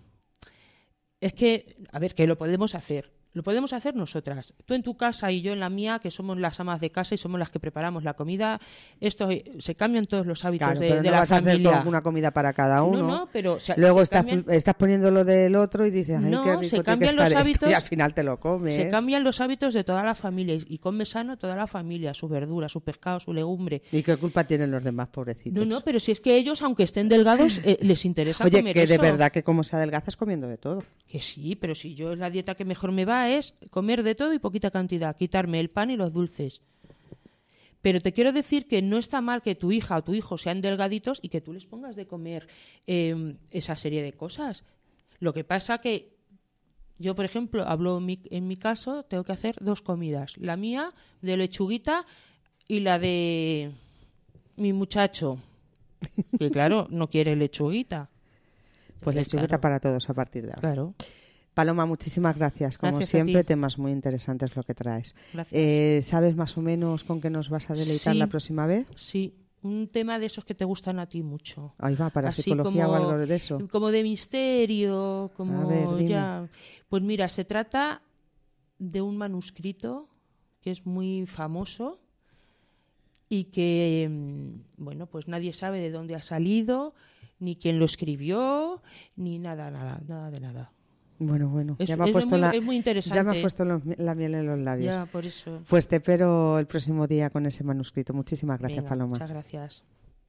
es que, a ver, que lo podemos hacer. Lo podemos hacer nosotras. Tú en tu casa y yo en la mía, que somos las amas de casa y somos las que preparamos la comida. Esto se cambian todos los hábitos claro, de, pero de no la vas familia. a hacer una comida para cada uno. No, no, pero o sea, luego se estás, cambian... estás poniendo lo del otro y dices, ay, no, qué rico se tiene cambian que los estar hábitos, esto, y al final te lo comes. Se cambian los hábitos de toda la familia y, y come sano toda la familia, sus verduras, su pescado, su legumbre. ¿Y qué culpa tienen los demás, pobrecitos? No, no, pero si es que ellos, aunque estén delgados, eh, les interesa Oye, comer que eso. de verdad que como se adelgazas comiendo de todo. Que sí, pero si yo la dieta que mejor me va es comer de todo y poquita cantidad, quitarme el pan y los dulces. Pero te quiero decir que no está mal que tu hija o tu hijo sean delgaditos y que tú les pongas de comer eh, esa serie de cosas. Lo que pasa que yo, por ejemplo, hablo en mi, en mi caso, tengo que hacer dos comidas. La mía de lechuguita y la de mi muchacho, que claro, no quiere lechuguita. Pues Que lechuguita claro. para todos a partir de ahora. Claro. Paloma, muchísimas gracias. Como Gracias a siempre, ti. temas muy interesantes lo que traes. Gracias. Eh, ¿Sabes más o menos con qué nos vas a deleitar Sí. la próxima vez? Sí, un tema de esos que te gustan a ti mucho. Ahí va, para Así psicología como- o algo de eso. Como de misterio, como A ver, dime. ya. Pues mira, se trata de un manuscrito que es muy famoso y que, mm, bueno, pues nadie sabe de dónde ha salido, ni quién lo escribió, ni nada, nada, nada de nada. Bueno, bueno, es, ya me ha es puesto, muy, la, es muy interesante. Ya me ha puesto los, la miel en los labios. Ya, por eso. Pues te espero el próximo día con ese manuscrito. Muchísimas gracias, Venga, Paloma. Muchas gracias.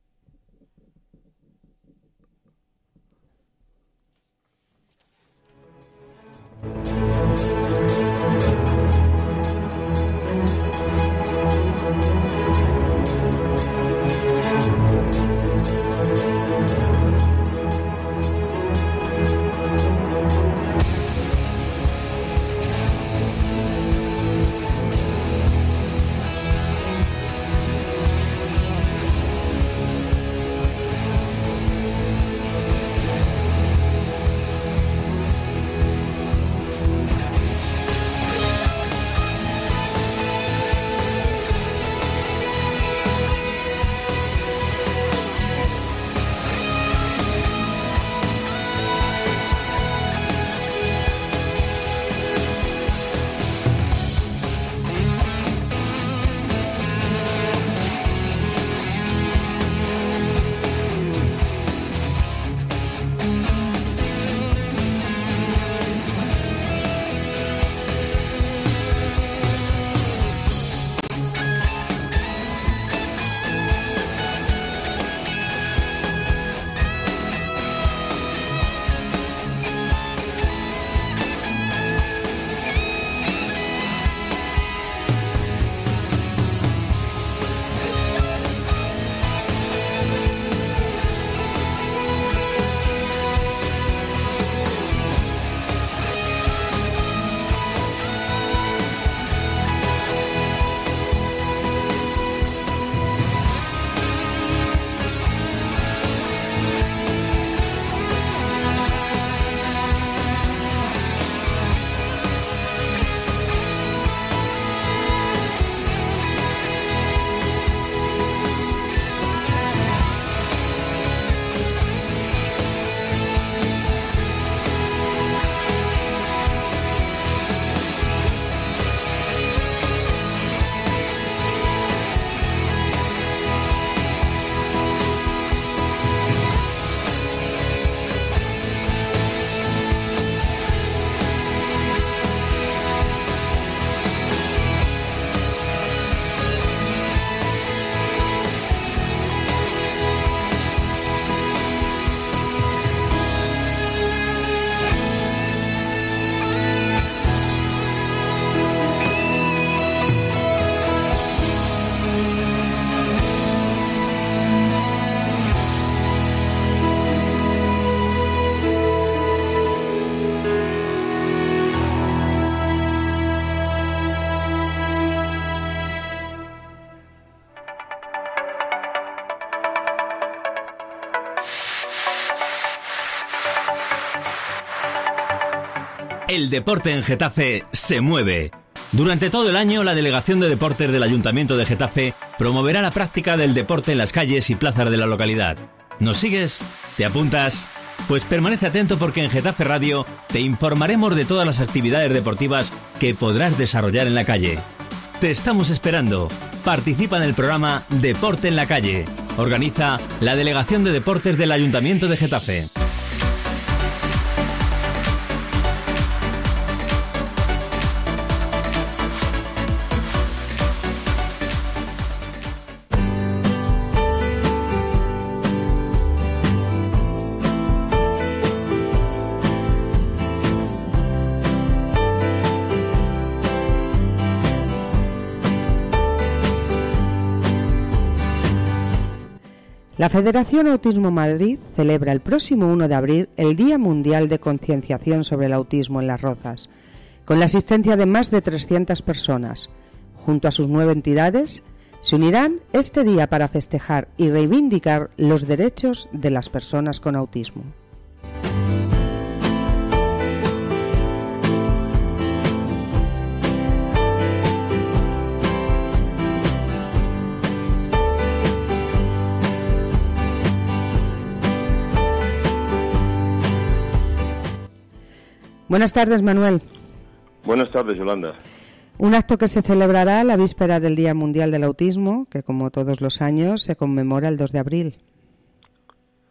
El deporte en Getafe se mueve. Durante todo el año, la Delegación de Deportes del Ayuntamiento de Getafe promoverá la práctica del deporte en las calles y plazas de la localidad. ¿Nos sigues? ¿Te apuntas? Pues permanece atento porque en Getafe Radio te informaremos de todas las actividades deportivas que podrás desarrollar en la calle. Te estamos esperando. Participa en el programa Deporte en la Calle. Organiza la Delegación de Deportes del Ayuntamiento de Getafe. La Federación Autismo Madrid celebra el próximo uno de abril el Día Mundial de Concienciación sobre el Autismo en Las Rozas, con la asistencia de más de trescientas personas. Junto a sus nueve entidades, se unirán este día para festejar y reivindicar los derechos de las personas con autismo. Buenas tardes, Manuel. Buenas tardes, Yolanda. Un acto que se celebrará a la víspera del Día Mundial del Autismo, que como todos los años se conmemora el dos de abril.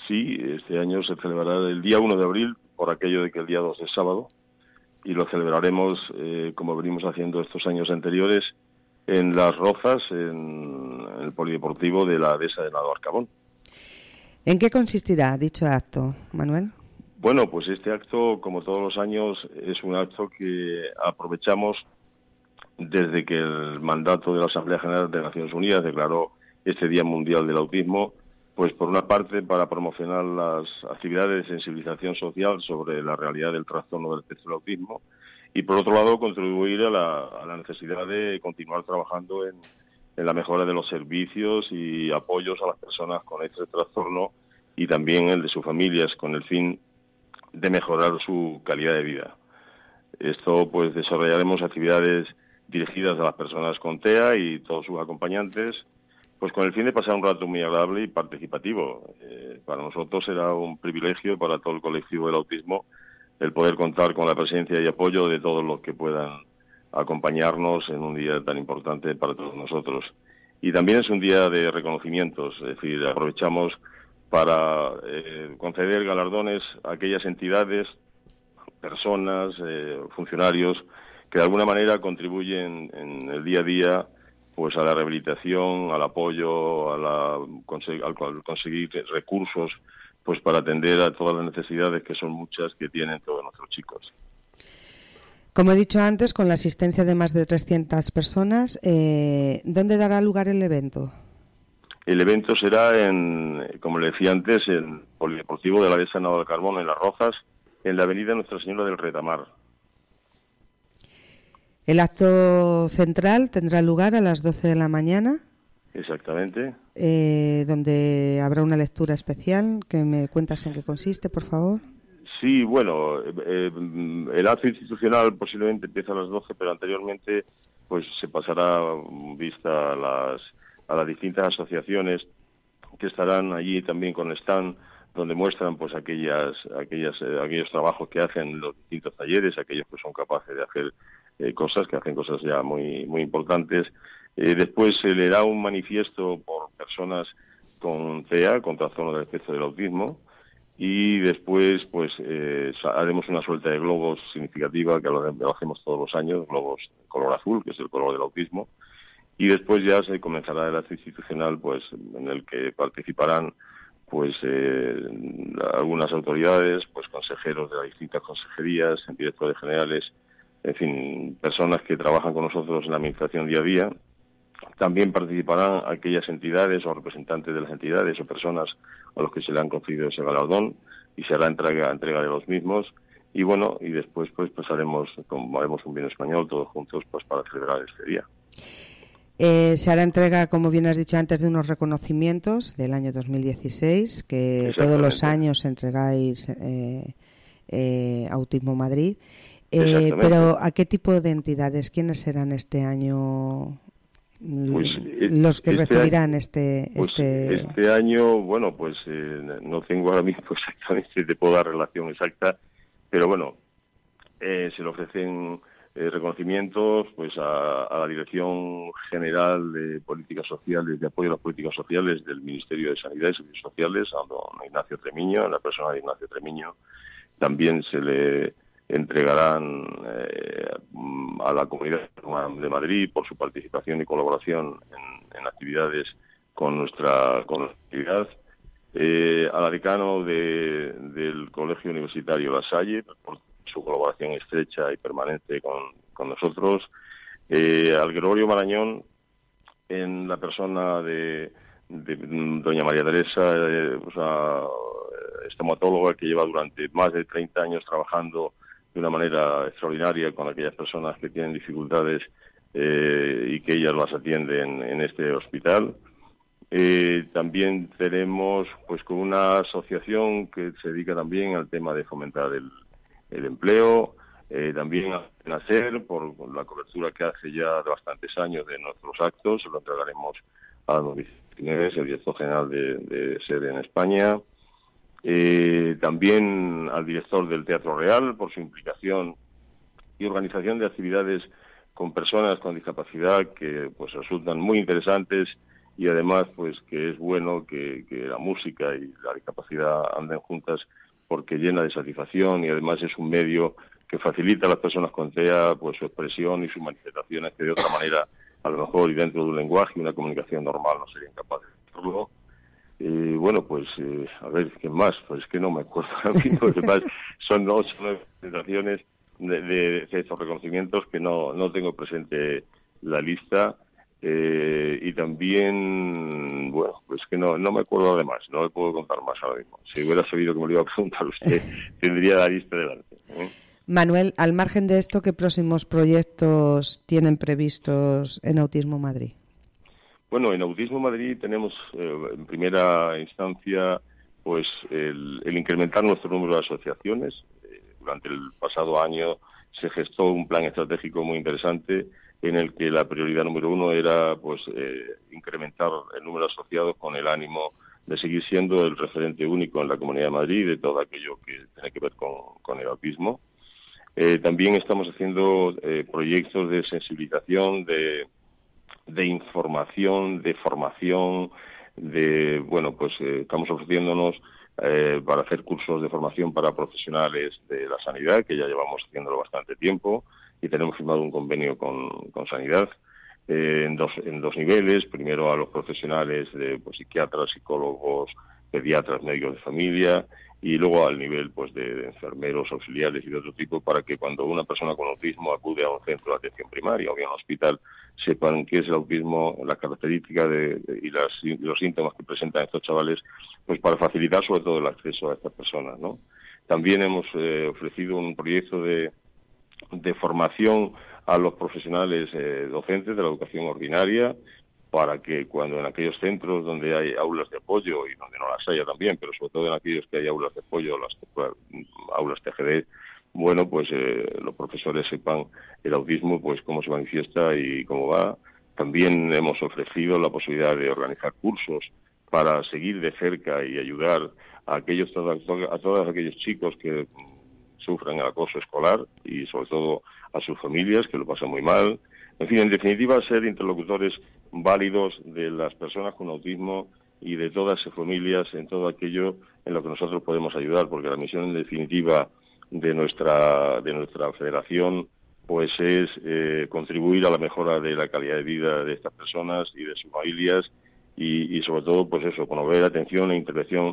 sí, este año se celebrará el día uno de abril, por aquello de que el día dos es sábado, y lo celebraremos, eh, como venimos haciendo estos años anteriores, en Las Rozas, en, en el polideportivo de la dehesa de Nado Arcabón. ¿En qué consistirá dicho acto, Manuel? Bueno, pues este acto, como todos los años, es un acto que aprovechamos desde que el mandato de la Asamblea General de Naciones Unidas declaró este Día Mundial del Autismo, pues por una parte para promocionar las actividades de sensibilización social sobre la realidad del trastorno del espectro del autismo, y por otro lado contribuir a la, a la necesidad de continuar trabajando en, en la mejora de los servicios y apoyos a las personas con este trastorno y también el de sus familias, con el fin de mejorar su calidad de vida. Esto, pues desarrollaremos actividades dirigidas a las personas con T E A y todos sus acompañantes, pues con el fin de pasar un rato muy agradable y participativo. Eh, para nosotros será un privilegio, para todo el colectivo del autismo, el poder contar con la presencia y apoyo de todos los que puedan acompañarnos en un día tan importante para todos nosotros. Y también es un día de reconocimientos, es decir, aprovechamos para eh, conceder galardones a aquellas entidades, personas, eh, funcionarios, que de alguna manera contribuyen en el día a día pues a la rehabilitación, al apoyo, a la, al conseguir recursos pues para atender a todas las necesidades, que son muchas, que tienen todos nuestros chicos. Como he dicho antes, con la asistencia de más de trescientas personas, eh, ¿dónde dará lugar el evento? El evento será, en, como le decía antes, en el Polideportivo de la dehesa de Nado Arcabón, en Las Rozas, en la avenida Nuestra Señora del Retamar. El acto central tendrá lugar a las doce de la mañana. Exactamente. Eh, donde habrá una lectura especial. ¿Que me cuentas en qué consiste, por favor? Sí, bueno, eh, el acto institucional posiblemente empieza a las doce, pero anteriormente pues se pasará vista a las, a las distintas asociaciones que estarán allí también con stand, donde muestran pues aquellas, aquellas, eh, aquellos trabajos que hacen los distintos talleres, aquellos que son capaces de hacer eh, cosas, que hacen cosas ya muy, muy importantes. Eh, después se le da un manifiesto por personas con T E A, con trastorno del espectro del autismo, y después pues eh, haremos una suelta de globos significativa, que lo, lo hacemos todos los años, globos color azul, que es el color del autismo, y después ya se comenzará el acto institucional, pues en el que participarán pues eh, algunas autoridades, pues consejeros de las distintas consejerías, directores generales, en fin, personas que trabajan con nosotros en la administración día a día. También participarán aquellas entidades o representantes de las entidades o personas a los que se le han concedido ese galardón, y se hará entrega, entrega de los mismos. Y bueno, y después pues pasaremos, como haremos un bien español, todos juntos pues para celebrar este día. Eh, se hará entrega, como bien has dicho antes, de unos reconocimientos del año dos mil dieciséis, que todos los años entregáis eh, eh, Autismo Madrid. Eh, pero ¿a qué tipo de entidades? ¿Quiénes serán este año pues, los que este recibirán año, este, pues este...? Este año, bueno, pues eh, no tengo ahora mismo exactamente, te puedo dar relación exacta, pero bueno, eh, se le ofrecen eh, reconocimientos pues a, a la Dirección General de Políticas Sociales, de Apoyo a las Políticas Sociales del Ministerio de Sanidad y Servicios Sociales, a don Ignacio Tremiño, a la persona de Ignacio Tremiño. También se le entregarán eh, a la Comunidad de Madrid por su participación y colaboración en, en actividades con nuestra, con nuestra actividad, eh, a la decano de, del Colegio Universitario La Salle por su colaboración estrecha y permanente con, con nosotros, eh, al Gregorio Marañón en la persona de, de doña María Teresa, eh, o sea, estomatóloga que lleva durante más de treinta años trabajando de una manera extraordinaria con aquellas personas que tienen dificultades eh, y que ellas las atienden en este hospital. Eh, también tenemos pues con una asociación que se dedica también al tema de fomentar el, el empleo, eh, también a Nacer por, por la cobertura que hace ya de bastantes años de nuestros actos. Se lo entregaremos a don Vicente, el director general de, de sede en España. Eh, también al director del Teatro Real por su implicación y organización de actividades con personas con discapacidad que pues resultan muy interesantes y además pues que es bueno que, que la música y la discapacidad anden juntas porque llena de satisfacción y además es un medio que facilita a las personas con T E A pues su expresión y sus manifestaciones que de otra manera a lo mejor y dentro de un lenguaje y una comunicación normal no serían capaces de hacerlo. Y bueno, pues eh, a ver, ¿qué más? Pues que no me acuerdo. Lo que pasa, son ocho o nueve presentaciones de, de, de estos reconocimientos que no, no tengo presente la lista. Eh, y también, bueno, pues que no, no me acuerdo de más, no le puedo contar más ahora mismo. Si hubiera sabido que me lo iba a preguntar usted, tendría la lista delante, ¿eh? Manuel, al margen de esto, ¿qué próximos proyectos tienen previstos en Autismo Madrid? Bueno, en Autismo Madrid tenemos eh, en primera instancia pues el, el incrementar nuestro número de asociaciones. Eh, durante el pasado año se gestó un plan estratégico muy interesante en el que la prioridad número uno era pues eh, incrementar el número de asociados con el ánimo de seguir siendo el referente único en la Comunidad de Madrid de todo aquello que tiene que ver con, con el autismo. Eh, también estamos haciendo eh, proyectos de sensibilización, de de información, de formación, de, bueno, pues eh, estamos ofreciéndonos eh, para hacer cursos de formación para profesionales de la sanidad, que ya llevamos haciéndolo bastante tiempo, y tenemos firmado un convenio con, con Sanidad, eh, en, dos, en dos niveles, primero a los profesionales de pues, psiquiatras, psicólogos, pediatras, médicos de familia, y luego al nivel pues de, de enfermeros, auxiliares y de otro tipo, para que cuando una persona con autismo acude a un centro de atención primaria o bien a un hospital, sepan qué es el autismo, las características de, de, y, las, y los síntomas que presentan estos chavales, pues para facilitar sobre todo el acceso a estas personas, ¿no? También hemos eh, ofrecido un proyecto de, de formación a los profesionales eh, docentes de la educación ordinaria, para que cuando en aquellos centros donde hay aulas de apoyo y donde no las haya también, pero sobre todo en aquellos que hay aulas de apoyo, las aulas T G D, bueno, pues eh, los profesores sepan el autismo, pues cómo se manifiesta y cómo va. También hemos ofrecido la posibilidad de organizar cursos para seguir de cerca y ayudar a aquellos a todos aquellos chicos que sufren el acoso escolar y sobre todo a sus familias que lo pasan muy mal. En fin, en definitiva, ser interlocutores válidos de las personas con autismo y de todas sus familias en todo aquello en lo que nosotros podemos ayudar, porque la misión en definitiva de nuestra de nuestra federación pues es eh, contribuir a la mejora de la calidad de vida de estas personas y de sus familias y, y sobre todo pues eso, promover atención e intervención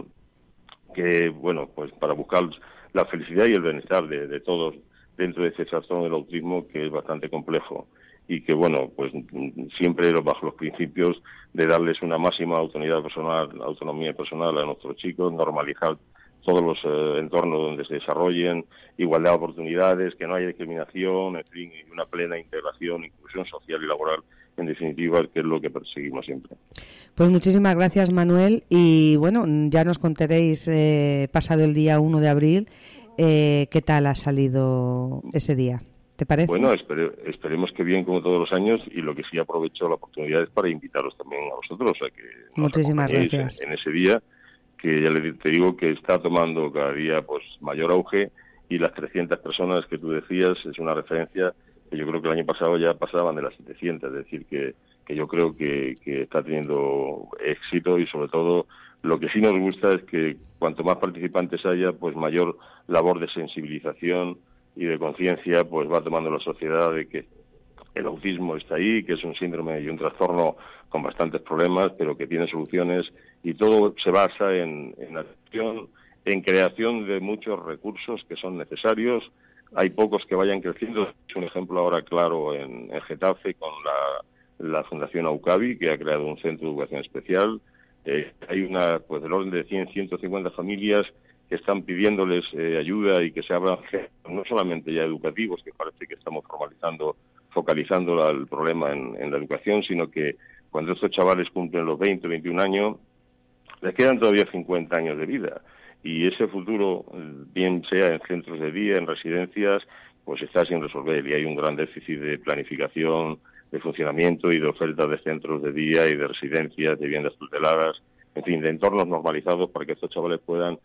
que, bueno, pues para buscar la felicidad y el bienestar de, de todos dentro de este trastorno del autismo que es bastante complejo. Y que, bueno, pues siempre bajo los principios de darles una máxima autonomía personal, autonomía personal a nuestros chicos, normalizar todos los eh, entornos donde se desarrollen, igualdad de oportunidades, que no haya discriminación, en fin, y una plena integración, inclusión social y laboral, en definitiva, que es lo que perseguimos siempre. Pues muchísimas gracias, Manuel, y bueno, ya nos contaréis, eh, pasado el día uno de abril, eh, qué tal ha salido ese día. ¿Te parece? Bueno, espere, esperemos que bien como todos los años y lo que sí aprovecho la oportunidad es para invitaros también a vosotros a que nos Muchísimas gracias. En, en ese día que ya le, te digo que está tomando cada día pues mayor auge y las trescientas personas que tú decías es una referencia que yo creo que el año pasado ya pasaban de las setecientas, es decir que, que yo creo que, que está teniendo éxito y sobre todo lo que sí nos gusta es que cuanto más participantes haya pues mayor labor de sensibilización y de conciencia pues va tomando la sociedad de que el autismo está ahí, que es un síndrome y un trastorno con bastantes problemas, pero que tiene soluciones y todo se basa en, en acción, en creación de muchos recursos que son necesarios. Hay pocos que vayan creciendo. Es un ejemplo ahora claro en, en Getafe con la, la Fundación AUCABI, que ha creado un centro de educación especial. Eh, hay una, pues del orden de cien, ciento cincuenta familias que están pidiéndoles eh, ayuda y que se abran no solamente ya educativos, que parece que estamos formalizando, focalizando la, el problema en, en la educación, sino que cuando estos chavales cumplen los veinte, veintiún años, les quedan todavía cincuenta años de vida. Y ese futuro, bien sea en centros de día, en residencias, pues está sin resolver. Y hay un gran déficit de planificación, de funcionamiento y de oferta de centros de día y de residencias, de viviendas tuteladas, en fin, de entornos normalizados para que estos chavales puedan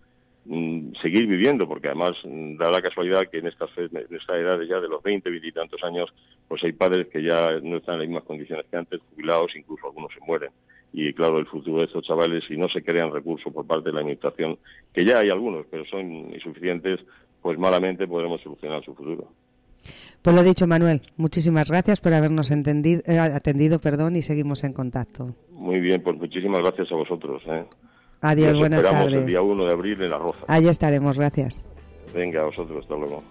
seguir viviendo, porque además da la casualidad que en estas en esta edad ya de los veinte, veinte y tantos años, pues hay padres que ya no están en las mismas condiciones que antes, jubilados, incluso algunos se mueren. y claro, el futuro de estos chavales, si no se crean recursos por parte de la administración, que ya hay algunos, pero son insuficientes, pues malamente podremos solucionar su futuro. Pues lo dicho, Manuel, muchísimas gracias por habernos entendido, eh, atendido perdón, y seguimos en contacto. Muy bien, pues muchísimas gracias a vosotros. ¿eh? Adiós, buenas tardes. Esperamos el día uno de abril en La Roza. Allí estaremos, gracias. Venga, a vosotros, hasta luego.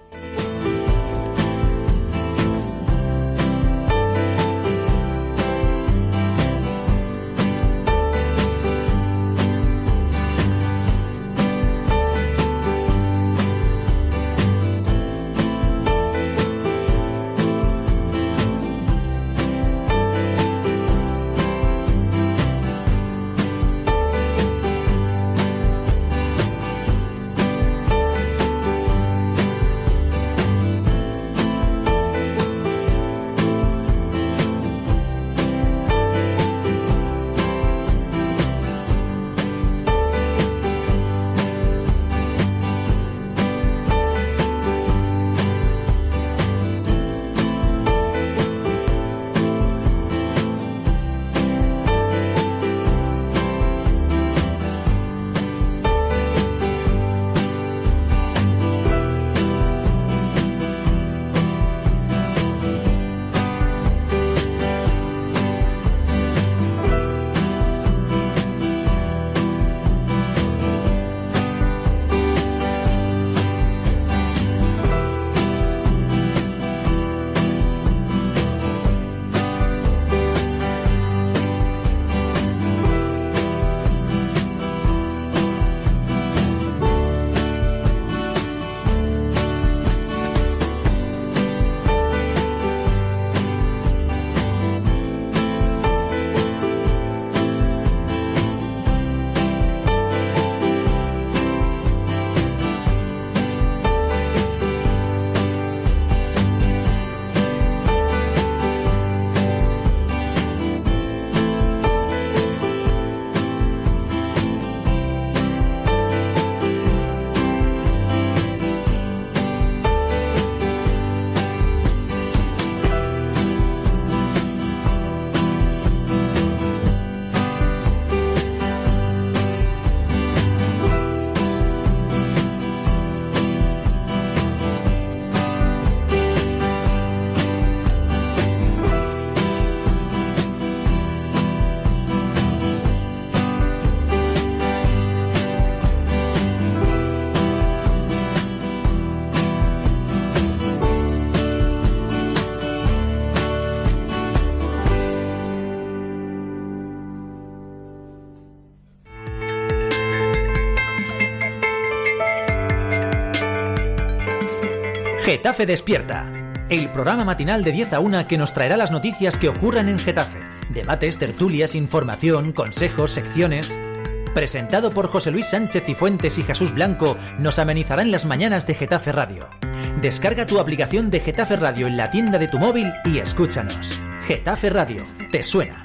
Getafe Despierta, el programa matinal de diez a una que nos traerá las noticias que ocurran en Getafe. Debates, tertulias, información, consejos, secciones. Presentado por José Luis Sánchez Cifuentes y Jesús Blanco, nos amenizarán las mañanas de Getafe Radio. Descarga tu aplicación de Getafe Radio en la tienda de tu móvil y escúchanos. Getafe Radio, ¿te suena?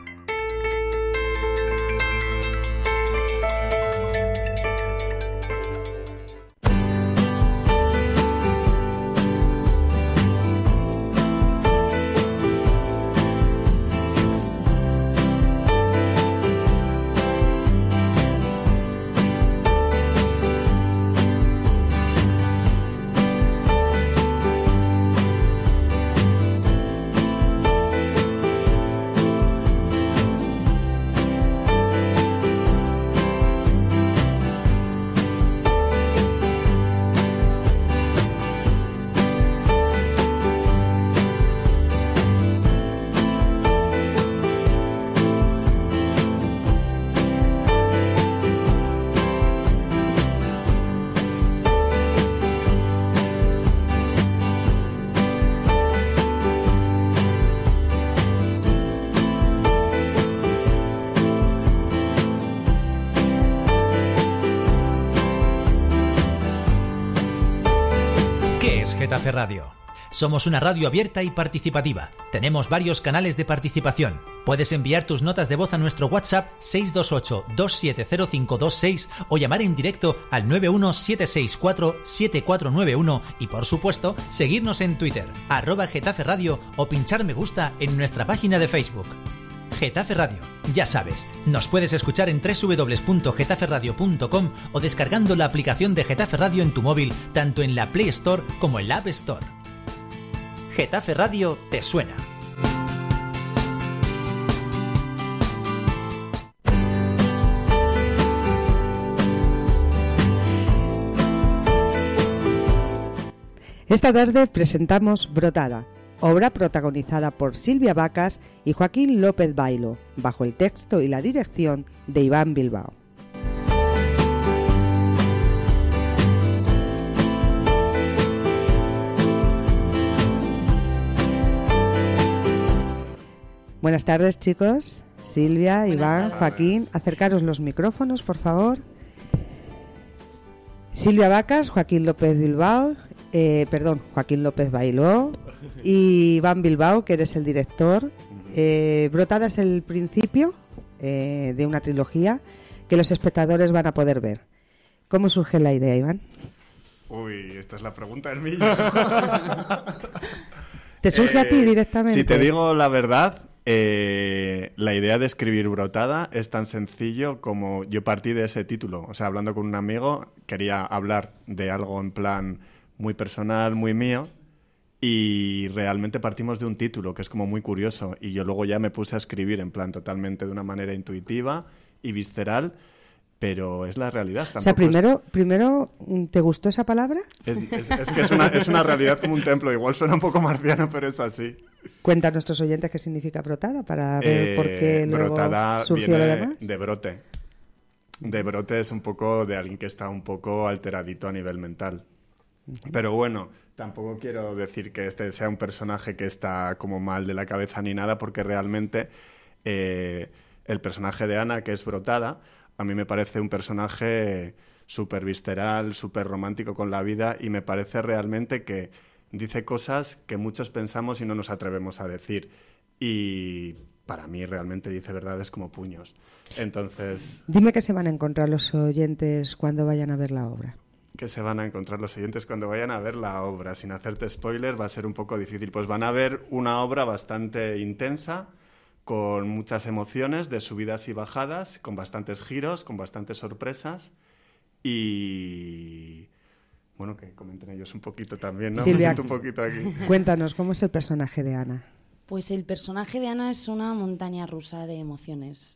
Getafe Radio. Somos una radio abierta y participativa. Tenemos varios canales de participación. Puedes enviar tus notas de voz a nuestro WhatsApp seis dos ocho, dos siete cero cinco dos seis o llamar en directo al nueve uno siete seis cuatro siete cuatro nueve uno y, por supuesto, seguirnos en Twitter, arroba Getafe Radio, o pinchar me gusta en nuestra página de Facebook. Getafe Radio. Ya sabes, nos puedes escuchar en doble u doble u doble u punto getafe radio punto com o descargando la aplicación de Getafe Radio en tu móvil, tanto en la Play Store como en la App Store. Getafe Radio te suena. Esta tarde presentamos Brotada, obra protagonizada por Silvia Vacas y Joaquín López Bailo, bajo el texto y la dirección de Iván Bilbao. Buenas tardes, chicos. Silvia, Buenas Iván, tardes. Joaquín, acercaros los micrófonos, por favor. Silvia Vacas, Joaquín López Bilbao, eh, perdón, Joaquín López Bailó y Iván Bilbao, que eres el director. Eh, Brotada es el principio eh, de una trilogía que los espectadores van a poder ver. ¿Cómo surge la idea, Iván? Uy, esta es la pregunta del millón. ¿Te surge eh, a ti directamente? Si te digo la verdad, eh, la idea de escribir Brotada es tan sencillo como yo partí de ese título. O sea, hablando con un amigo, quería hablar de algo en plan muy personal, muy mío, y realmente partimos de un título que es como muy curioso, y yo luego ya me puse a escribir en plan totalmente de una manera intuitiva y visceral, pero es la realidad. O sea, primero, es... primero, ¿te gustó esa palabra? Es, es, es que es una, es una realidad como un templo, igual suena un poco marciano, pero es así. Cuenta a nuestros oyentes qué significa brotada para ver eh, por qué luego brotada surgió viene lo demás. De brote. De brote es un poco de alguien que está un poco alteradito a nivel mental. Pero bueno, tampoco quiero decir que este sea un personaje que está como mal de la cabeza ni nada, porque realmente eh, el personaje de Ana, que es Brotada, a mí me parece un personaje súper visceral, súper romántico con la vida, y me parece realmente que dice cosas que muchos pensamos y no nos atrevemos a decir. Y para mí realmente dice verdades como puños. Entonces... Dime qué se van a encontrar los oyentes cuando vayan a ver la obra. Que se van a encontrar los oyentes cuando vayan a ver la obra. Sin hacerte spoiler, va a ser un poco difícil. Pues van a ver una obra bastante intensa, con muchas emociones, de subidas y bajadas, con bastantes giros, con bastantes sorpresas. Y... bueno, que comenten ellos un poquito también, ¿no? Silvia, Me siento un poquito aquí. Cuéntanos, ¿cómo es el personaje de Ana? Pues el personaje de Ana es una montaña rusa de emociones.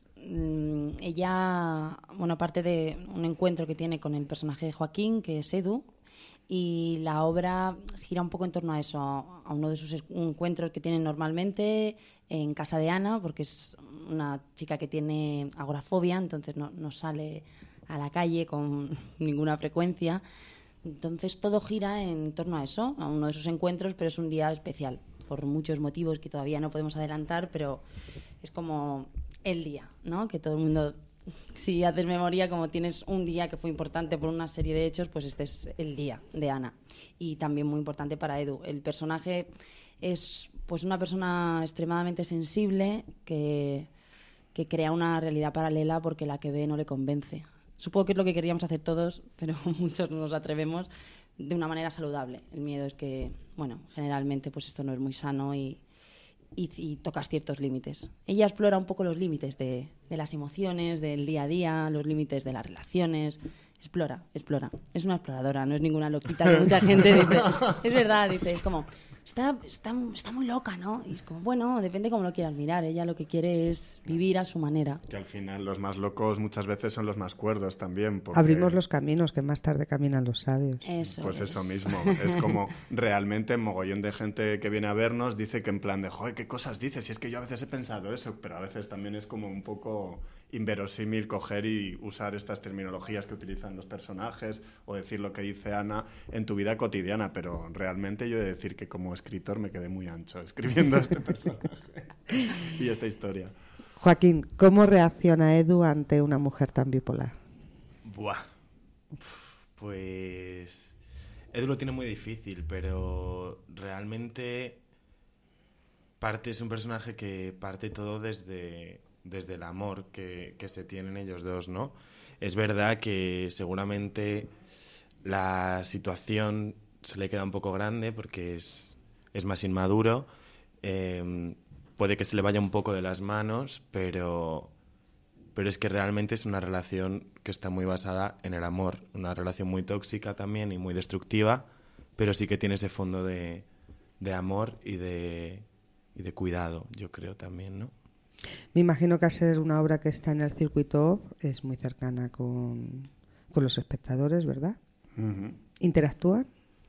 Ella, bueno, aparte de un encuentro que tiene con el personaje de Joaquín, que es Edu, y la obra gira un poco en torno a eso, a uno de sus encuentros que tienen normalmente en casa de Ana, porque es una chica que tiene agorafobia, entonces no, no sale a la calle con ninguna frecuencia. Entonces todo gira en torno a eso, a uno de sus encuentros, pero es un día especial, por muchos motivos que todavía no podemos adelantar, pero es como el día, ¿no? Que todo el mundo, si haces memoria, como tienes un día que fue importante por una serie de hechos, pues este es el día de Ana. Y también muy importante para Edu. El personaje es pues una persona extremadamente sensible que, que crea una realidad paralela porque la que ve no le convence. Supongo que es lo que queríamos hacer todos, pero muchos no nos atrevemos de una manera saludable. El miedo es que, bueno, generalmente pues esto no es muy sano y, y, y tocas ciertos límites. Ella explora un poco los límites de, de las emociones, del día a día, los límites de las relaciones. Explora, explora. Es una exploradora, no es ninguna loquita que mucha gente dice. Es verdad, dice, es como... Está, está, está muy loca, ¿no? Y es como, bueno, depende cómo lo quieras mirar. Ella lo que quiere es vivir a su manera. Que al final los más locos muchas veces son los más cuerdos también. Porque... Abrimos los caminos, que más tarde caminan los sabios. Eso pues es. eso mismo. Es como realmente mogollón de gente que viene a vernos dice que en plan de, joder, ¿qué cosas dices? Y es que yo a veces he pensado eso, pero a veces también es como un poco inverosímil coger y usar estas terminologías que utilizan los personajes o decir lo que dice Ana en tu vida cotidiana, pero realmente yo he de decir que como escritor me quedé muy ancho escribiendo este personaje y esta historia. Joaquín, ¿cómo reacciona Edu ante una mujer tan bipolar? Buah, pues Edu lo tiene muy difícil, pero realmente parte es un personaje que parte todo desde desde el amor que, que se tienen ellos dos, ¿no? Es verdad que seguramente la situación se le queda un poco grande porque es, es más inmaduro, eh, puede que se le vaya un poco de las manos, pero, pero es que realmente es una relación que está muy basada en el amor, una relación muy tóxica también y muy destructiva, pero sí que tiene ese fondo de, de amor y de, y de cuidado, yo creo también, ¿no? Me imagino que al ser una obra que está en el circuito es muy cercana con, con los espectadores, ¿verdad? Uh-huh. ¿Interactúan?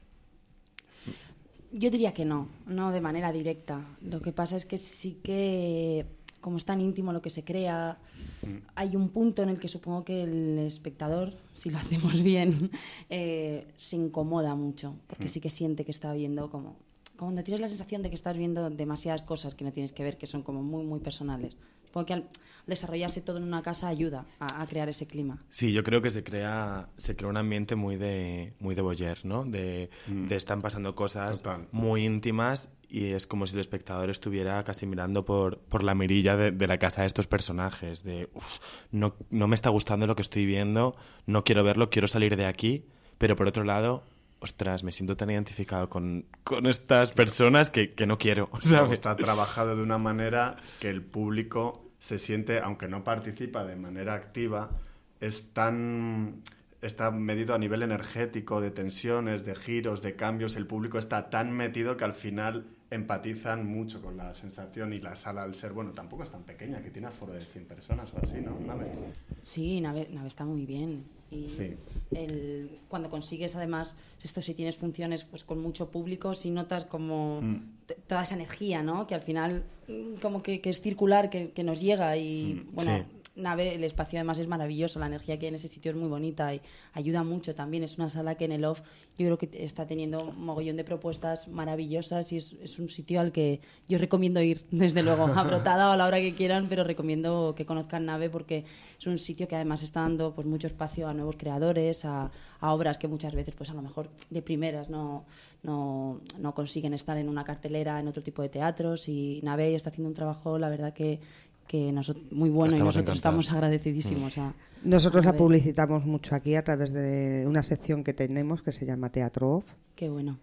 Yo diría que no, no de manera directa. Lo que pasa es que sí que, como es tan íntimo lo que se crea, mm. hay un punto en el que supongo que el espectador, si lo hacemos bien, eh, se incomoda mucho, porque mm. sí que siente que está viendo como... Cuando tienes la sensación de que estás viendo demasiadas cosas que no tienes que ver, que son como muy, muy personales. Supongo que al desarrollarse todo en una casa ayuda a, a crear ese clima. Sí, yo creo que se crea se crea un ambiente muy de muy de voyeur, ¿no? De, mm. de están pasando cosas Total. muy íntimas y es como si el espectador estuviera casi mirando por, por la mirilla de, de la casa de estos personajes. De, uf, no, no me está gustando lo que estoy viendo, no quiero verlo, quiero salir de aquí, pero por otro lado... Ostras, me siento tan identificado con, con estas personas que, que no quiero, ¿sabes? Está trabajado de una manera que el público se siente, aunque no participa de manera activa, es tan... está medido a nivel energético, de tensiones, de giros, de cambios. El público está tan metido que al final empatizan mucho con la sensación y la sala al ser, bueno, tampoco es tan pequeña, que tiene aforo de cien personas o así, ¿no? Nave. Sí, Nave, Nave está muy bien. Y sí. el, cuando consigues, además, esto si tienes funciones pues con mucho público, si notas como mm. t- toda esa energía, ¿no? Que al final como que, que es circular, que, que nos llega y, mm. bueno... Sí. Nave, el espacio además es maravilloso, la energía que hay en ese sitio es muy bonita y ayuda mucho también. Es una sala que en el off yo creo que está teniendo un mogollón de propuestas maravillosas y es, es un sitio al que yo recomiendo ir, desde luego, a Brotada o a la hora que quieran, pero recomiendo que conozcan Nave porque es un sitio que además está dando pues mucho espacio a nuevos creadores, a, a obras que muchas veces pues a lo mejor de primeras no, no, no consiguen estar en una cartelera en otro tipo de teatros y Nave está haciendo un trabajo, la verdad que que nosotros, muy bueno estamos y nosotros encantados. Estamos agradecidísimos. A, nosotros a la publicitamos mucho aquí a través de una sección que tenemos que se llama Teatro Off. Qué bueno.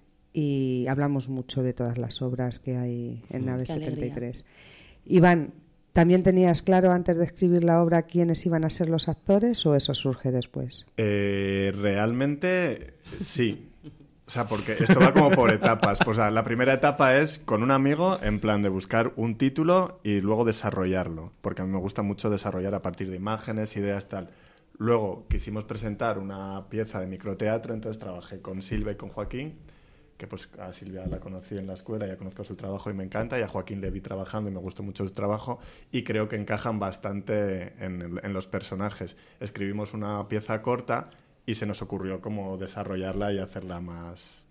Y hablamos mucho de todas las obras que hay en sí, Nave setenta y tres. Iván, ¿también tenías claro antes de escribir la obra quiénes iban a ser los actores o eso surge después? Eh, realmente sí. O sea, porque esto va como por etapas. Pues, o sea, la primera etapa es con un amigo, en plan de buscar un título y luego desarrollarlo. Porque a mí me gusta mucho desarrollar a partir de imágenes, ideas, tal. Luego quisimos presentar una pieza de microteatro, entonces trabajé con Silvia y con Joaquín, que pues a Silvia la conocí en la escuela, ya conozco su trabajo y me encanta, y a Joaquín le vi trabajando y me gustó mucho su trabajo, y creo que encajan bastante en, el, en los personajes. Escribimos una pieza corta y se nos ocurrió cómo desarrollarla y hacerla más,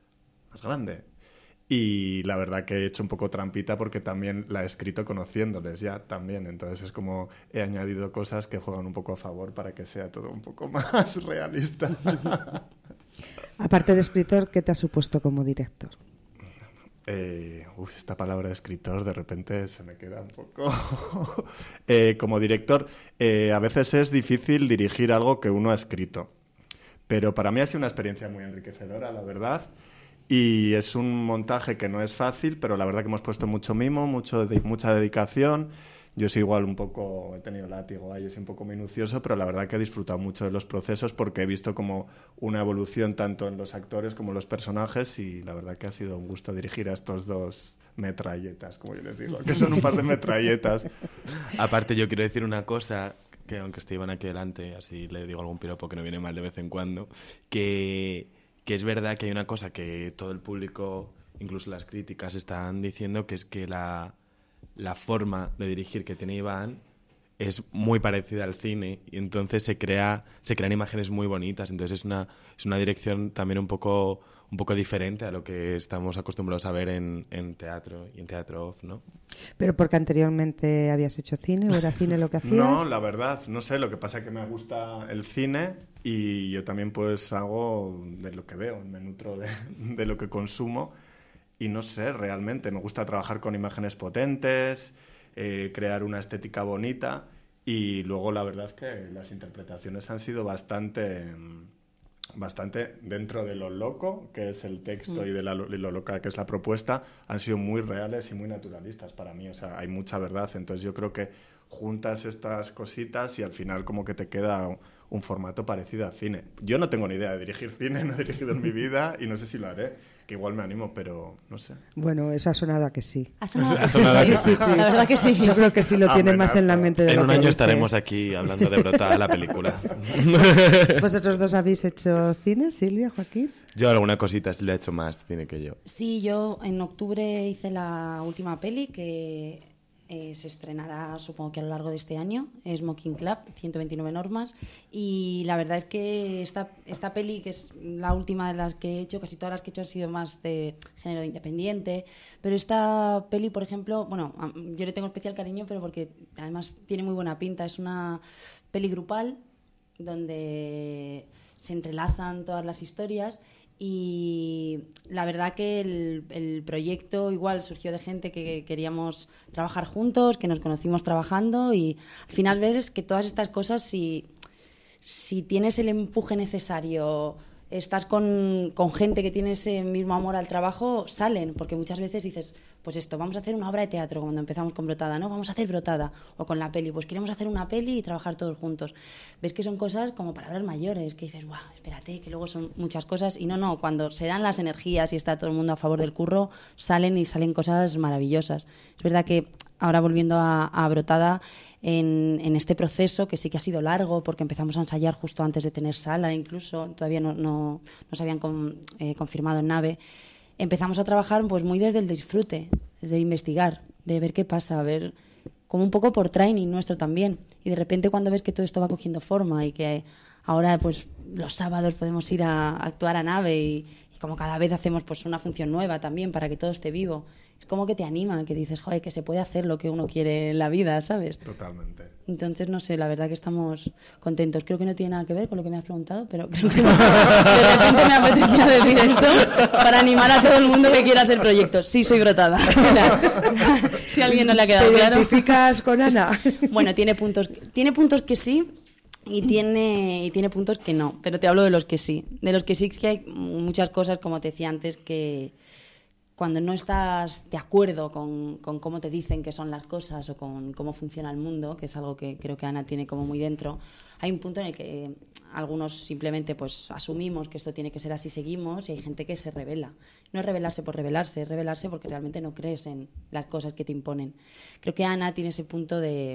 más grande. Y la verdad que he hecho un poco trampita porque también la he escrito conociéndoles ya también. Entonces es como he añadido cosas que juegan un poco a favor para que sea todo un poco más realista. Aparte de escritor, ¿qué te ha supuesto como director? Eh, uf, esta palabra de escritor de repente se me queda un poco... eh, como director, eh, a veces es difícil dirigir algo que uno ha escrito. Pero para mí ha sido una experiencia muy enriquecedora, la verdad. Y es un montaje que no es fácil, pero la verdad que hemos puesto mucho mimo, mucho de, mucha dedicación. Yo soy igual un poco, he tenido látigo ahí, soy un poco minucioso, pero la verdad que he disfrutado mucho de los procesos porque he visto como una evolución tanto en los actores como en los personajes y la verdad que ha sido un gusto dirigir a estos dos metralletas, como yo les digo, que son un par de metralletas. Aparte yo quiero decir una cosa, que aunque esté Iván aquí delante, así le digo algún piropo que no viene mal de vez en cuando, que, que es verdad que hay una cosa que todo el público, incluso las críticas, están diciendo, que es que la... la forma de dirigir que tiene Iván es muy parecida al cine y entonces se crea se crean imágenes muy bonitas, entonces es una es una dirección también un poco un poco diferente a lo que estamos acostumbrados a ver en, en teatro y en teatro off, ¿no? ¿Pero porque anteriormente habías hecho cine o era cine lo que hacías? No, la verdad, no sé, lo que pasa es que me gusta el cine y yo también pues hago de lo que veo, me nutro de, de lo que consumo. Y no sé, realmente me gusta trabajar con imágenes potentes, eh, crear una estética bonita y luego la verdad es que las interpretaciones han sido bastante, bastante dentro de lo loco que es el texto Mm. y de la, y lo loca que es la propuesta, han sido muy reales y muy naturalistas para mí. O sea, hay mucha verdad. Entonces yo creo que juntas estas cositas y al final como que te queda un, un formato parecido a cine. Yo no tengo ni idea de dirigir cine, no he dirigido en mi vida y no sé si lo haré, que igual me animo, pero no sé. Bueno, eso ha sonado a que sí. Ha sonado, Ha sonado a que sí, sí. La verdad que sí. Yo creo que sí lo tiene más en la mente de En lo un que año dice. estaremos aquí hablando de Brotada, la película. ¿Vosotros dos habéis hecho cine, Silvia, Joaquín? Yo alguna cosita sí le he hecho más cine que yo. Sí, yo en octubre hice la última peli que eh, se estrenará supongo que a lo largo de este año, Smoking Club, ciento veintinueve normas, y la verdad es que esta, esta peli, que es la última de las que he hecho, casi todas las que he hecho han sido más de género independiente, pero esta peli, por ejemplo, bueno, yo le tengo especial cariño, pero porque además tiene muy buena pinta, es una peli grupal donde se entrelazan todas las historias. Y la verdad que el, el proyecto igual surgió de gente que queríamos trabajar juntos, que nos conocimos trabajando, y al final ves que todas estas cosas, si, si tienes el empuje necesario, estás con, con gente que tiene ese mismo amor al trabajo, salen, porque muchas veces dices, pues esto, vamos a hacer una obra de teatro, cuando empezamos con Brotada, ¿no? Vamos a hacer Brotada, o con la peli, pues queremos hacer una peli y trabajar todos juntos. Ves que son cosas como palabras mayores, que dices, guau, espérate, que luego son muchas cosas, y no, no, cuando se dan las energías y está todo el mundo a favor del curro, salen y salen cosas maravillosas. Es verdad que ahora volviendo a, a Brotada, en, en este proceso, que sí que ha sido largo, porque empezamos a ensayar justo antes de tener sala, incluso, todavía no, no, no se habían con, eh, confirmado en nave, empezamos a trabajar pues muy desde el disfrute, desde investigar, de ver qué pasa, a ver, como un poco por training nuestro también. Y de repente cuando ves que todo esto va cogiendo forma y que ahora pues los sábados podemos ir a, a actuar a nave y, y como cada vez hacemos pues una función nueva también para que todo esté vivo, es como que te anima, que dices, joder, que se puede hacer lo que uno quiere en la vida, ¿sabes? Totalmente. Entonces, no sé, la verdad que estamos contentos. Creo que no tiene nada que ver con lo que me has preguntado, pero creo que de repente me apetecía decir esto para animar a todo el mundo que quiera hacer proyectos. Sí, soy Brotada. Si a alguien no le ha quedado ¿Te claro. identificas con Ana? Bueno, tiene puntos, tiene puntos que sí y tiene, y tiene puntos que no, pero te hablo de los que sí. De los que sí es que hay muchas cosas, como te decía antes, que cuando no estás de acuerdo con, con cómo te dicen que son las cosas o con cómo funciona el mundo, que es algo que creo que Ana tiene como muy dentro, hay un punto en el que eh, algunos simplemente pues asumimos que esto tiene que ser así, seguimos, y hay gente que se rebela. No es rebelarse por rebelarse, es rebelarse porque realmente no crees en las cosas que te imponen. Creo que Ana tiene ese punto de...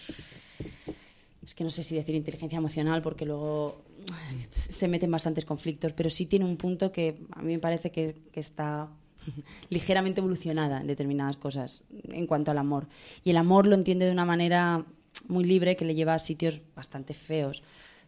Es que no sé si decir inteligencia emocional porque luego se meten bastantes conflictos, pero sí tiene un punto que a mí me parece que, que está ligeramente evolucionada en determinadas cosas en cuanto al amor. Y el amor lo entiende de una manera muy libre que le lleva a sitios bastante feos.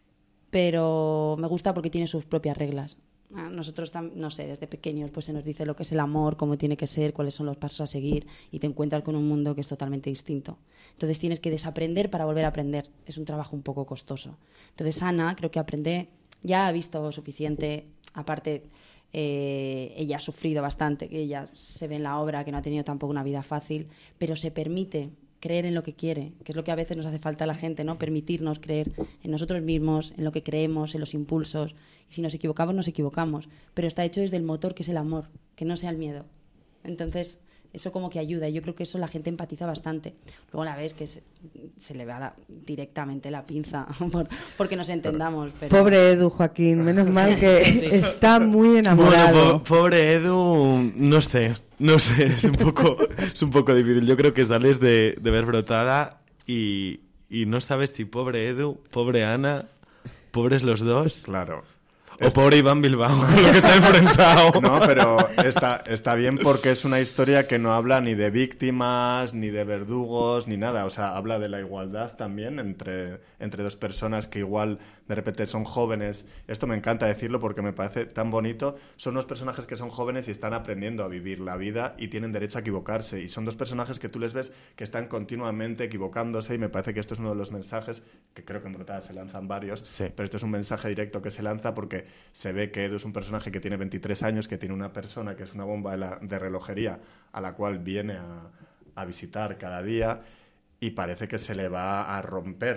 Pero me gusta porque tiene sus propias reglas. A nosotros, no sé, desde pequeños pues se nos dice lo que es el amor, cómo tiene que ser, cuáles son los pasos a seguir, y te encuentras con un mundo que es totalmente distinto. Entonces tienes que desaprender para volver a aprender. Es un trabajo un poco costoso. Entonces Ana creo que aprende, ya ha visto suficiente, aparte... Eh, ella ha sufrido bastante, que ella se ve en la obra que no ha tenido tampoco una vida fácil, pero se permite creer en lo que quiere, que es lo que a veces nos hace falta a la gente, ¿no? Permitirnos creer en nosotros mismos, en lo que creemos, en los impulsos, y si nos equivocamos, nos equivocamos, pero está hecho desde el motor que es el amor, que no sea el miedo. Entonces eso como que ayuda, y yo creo que eso la gente empatiza bastante. Luego la ves que se, se le ve a la, directamente la pinza por, porque nos entendamos. Pero... Pobre Edu, Joaquín, menos mal que Sí, sí. está muy enamorado. Bueno, po- pobre Edu, no sé, no sé, es un poco, es un poco difícil. Yo creo que sales de, de ver Brotada y, y no sabes si pobre Edu, pobre Ana, pobres los dos. Claro. O pobre Iván Bilbao, con lo que se ha enfrentado. No, pero está, está bien porque es una historia que no habla ni de víctimas, ni de verdugos, ni nada. O sea, habla de la igualdad también entre, entre dos personas que igual de repente son jóvenes. Esto me encanta decirlo porque me parece tan bonito. Son dos personajes que son jóvenes y están aprendiendo a vivir la vida y tienen derecho a equivocarse. Y son dos personajes que tú les ves que están continuamente equivocándose, y me parece que esto es uno de los mensajes que creo que en Brotada se lanzan varios, Sí. pero esto es un mensaje directo que se lanza porque se ve que Edu es un personaje que tiene veintitrés años, que tiene una persona que es una bomba de, la, de relojería a la cual viene a, a visitar cada día, y parece que se le va a romper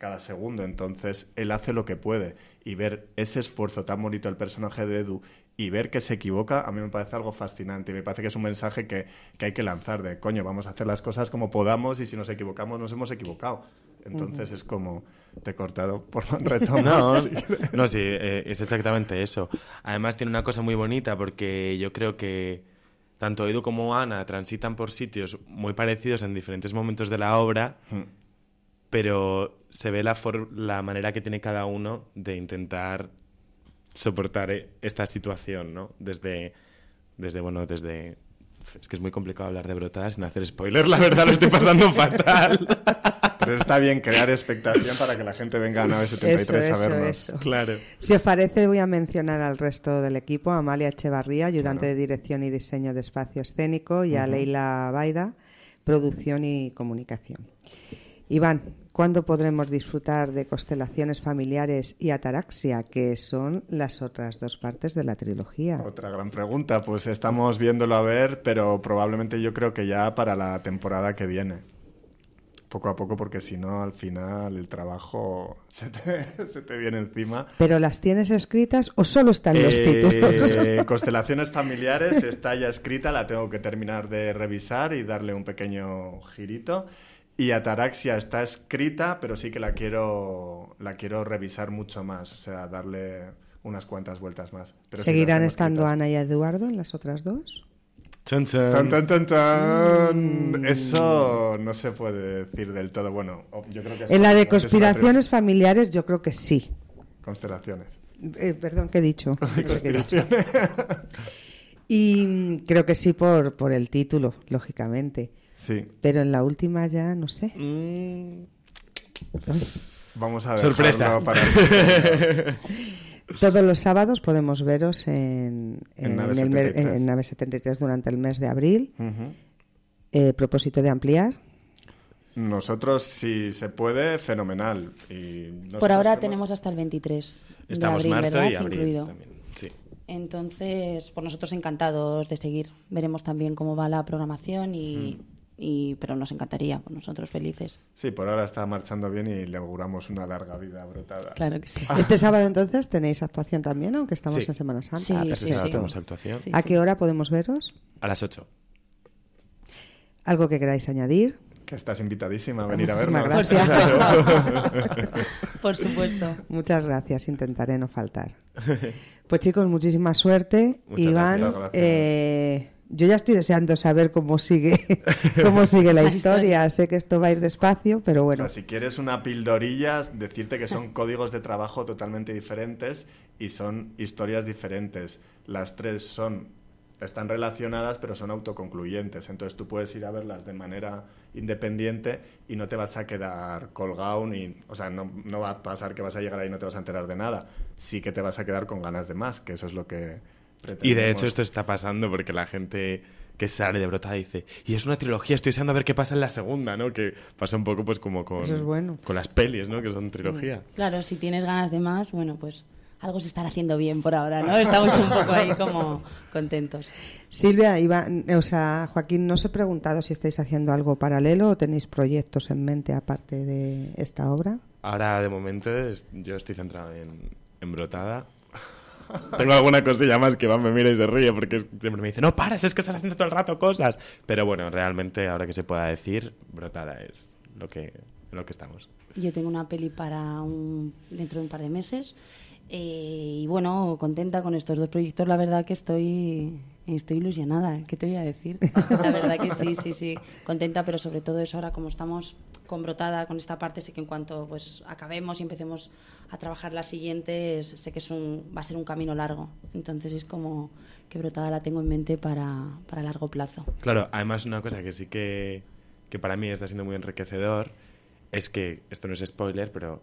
cada segundo. Entonces, él hace lo que puede. Y ver ese esfuerzo tan bonito del personaje de Edu y ver que se equivoca, a mí me parece algo fascinante. Y me parece que es un mensaje que, que hay que lanzar de, coño, vamos a hacer las cosas como podamos y si nos equivocamos, nos hemos equivocado. Entonces uh-huh. es como, te he cortado por retomar. No, si no, sí, eh, es exactamente eso. Además tiene una cosa muy bonita porque yo creo que tanto Edu como Ana transitan por sitios muy parecidos en diferentes momentos de la obra, uh-huh. pero se ve la, for- la manera que tiene cada uno de intentar soportar esta situación, ¿no? Desde, desde bueno, desde... Es que es muy complicado hablar de Brotada sin hacer spoiler, la verdad, lo estoy pasando fatal. Pero está bien crear expectación para que la gente venga a Nave setenta y tres eso, a vernos. Eso. Claro. Si os parece, voy a mencionar al resto del equipo, a Amalia Echevarría, ayudante claro. de dirección y diseño de espacio escénico, y a uh-huh. Leila Baida, producción y comunicación. Iván, ¿cuándo podremos disfrutar de Constelaciones Familiares y Ataraxia, que son las otras dos partes de la trilogía? Otra gran pregunta, pues estamos viéndolo a ver, pero probablemente yo creo que ya para la temporada que viene. Poco a poco, porque si no, al final el trabajo se te, se te viene encima. ¿Pero las tienes escritas o solo están los eh, títulos? Constelaciones Familiares está ya escrita, la tengo que terminar de revisar y darle un pequeño girito. Y Ataraxia está escrita, pero sí que la quiero la quiero revisar mucho más, o sea, darle unas cuantas vueltas más. Pero ¿seguirán sí estando escritas. Ana y Eduardo en las otras dos? Chan, chan. Tan, tan, tan, tan. Mm. Eso no se puede decir del todo. Bueno, yo creo que... En la de Conspiraciones Familiares yo creo que sí. Constelaciones. Eh, perdón, ¿qué he dicho? Sí, ¿qué he dicho? Y creo que sí por, por el título, lógicamente. Sí. Pero en la última ya no sé. Mm. Vamos a ver. Sorpresa. Para... Todos los sábados podemos veros en, en, en, Nave, en, el setenta y tres. en Nave setenta y tres durante el mes de abril. Uh-huh. Eh, propósito de ampliar. Nosotros, si se puede, fenomenal. Y por ahora tenemos hasta el veintitrés Estamos de abril, marzo ¿verdad? y abril Incluido. también. Sí. Entonces, por nosotros encantados de seguir. Veremos también cómo va la programación y... Mm. Y, pero nos encantaría, pues nosotros felices. Sí, por ahora está marchando bien y le auguramos una larga vida Brotada. Claro que sí. Este sábado entonces tenéis actuación también, aunque estamos sí. en Semana Santa. Sí, ah, sí, sí. sí. Tenemos actuación. Sí, ¿A sí. qué hora podemos veros? A las ocho. ¿Algo que queráis añadir? Que estás invitadísima a venir Muchísimas a vernos. Gracias. Por supuesto. Muchas gracias, intentaré no faltar. Pues chicos, muchísima suerte. Muchas Iván, gracias. Eh, yo ya estoy deseando saber cómo sigue cómo sigue la, la historia. historia. Sé que esto va a ir despacio, pero bueno. O sea, si quieres una pildorilla, decirte que son códigos de trabajo totalmente diferentes y son historias diferentes. Las tres son están relacionadas, pero son autoconcluyentes. Entonces tú puedes ir a verlas de manera independiente y no te vas a quedar colgado ni, o sea, no, no va a pasar que vas a llegar ahí y no te vas a enterar de nada. Sí que te vas a quedar con ganas de más, que eso es lo que pretendemos. Y de hecho esto está pasando porque la gente que sale de Brotada dice, y es una trilogía, estoy deseando a ver qué pasa en la segunda, ¿no? Que pasa un poco pues como con, eso es bueno. con las pelis, ¿no? Que son trilogía. Claro, si tienes ganas de más, bueno, pues algo se estará haciendo bien por ahora, ¿no? Estamos un poco ahí como contentos. Silvia, Iván, o sea, Joaquín, no os he preguntado si estáis haciendo algo paralelo o tenéis proyectos en mente aparte de esta obra. Ahora, de momento, es, yo estoy centrado en, en Brotada. Tengo alguna cosilla más que Iván me mira y se ríe porque es, siempre me dice, no paras, es que estás haciendo todo el rato cosas. Pero bueno, realmente, ahora que se pueda decir, Brotada es lo que, lo que estamos. Yo tengo una peli para un, dentro de un par de meses. Eh, y bueno, contenta con estos dos proyectos, la verdad que estoy estoy ilusionada, ¿qué te voy a decir? La verdad que sí, sí, sí, contenta, pero sobre todo eso ahora como estamos con Brotada, con esta parte, sé que en cuanto pues acabemos y empecemos a trabajar la siguiente, es, sé que es un, va a ser un camino largo, entonces es como que Brotada la tengo en mente para, para largo plazo. Claro, además una cosa que sí que, que para mí está siendo muy enriquecedor es que, esto no es spoiler, pero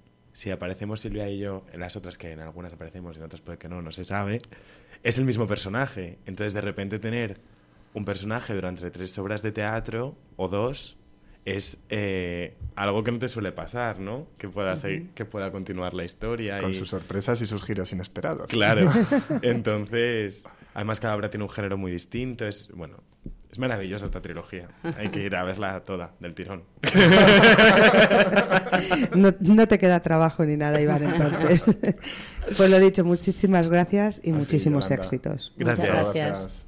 si aparecemos Silvia y yo, en las otras que en algunas aparecemos y en otras puede que no, no se sabe, es el mismo personaje. Entonces, de repente tener un personaje durante tres obras de teatro o dos es eh, algo que no te suele pasar, ¿no? Que pueda, seguir, que pueda continuar la historia. Con y... sus sorpresas y sus giros inesperados. Claro. Entonces, además cada obra tiene un género muy distinto. Es, bueno, es Es maravillosa esta trilogía. Hay que ir a verla toda, del tirón. No, no te queda trabajo ni nada, Iván, entonces. Pues lo dicho, muchísimas gracias y Así, muchísimos Yolanda. éxitos. Gracias. Muchas gracias.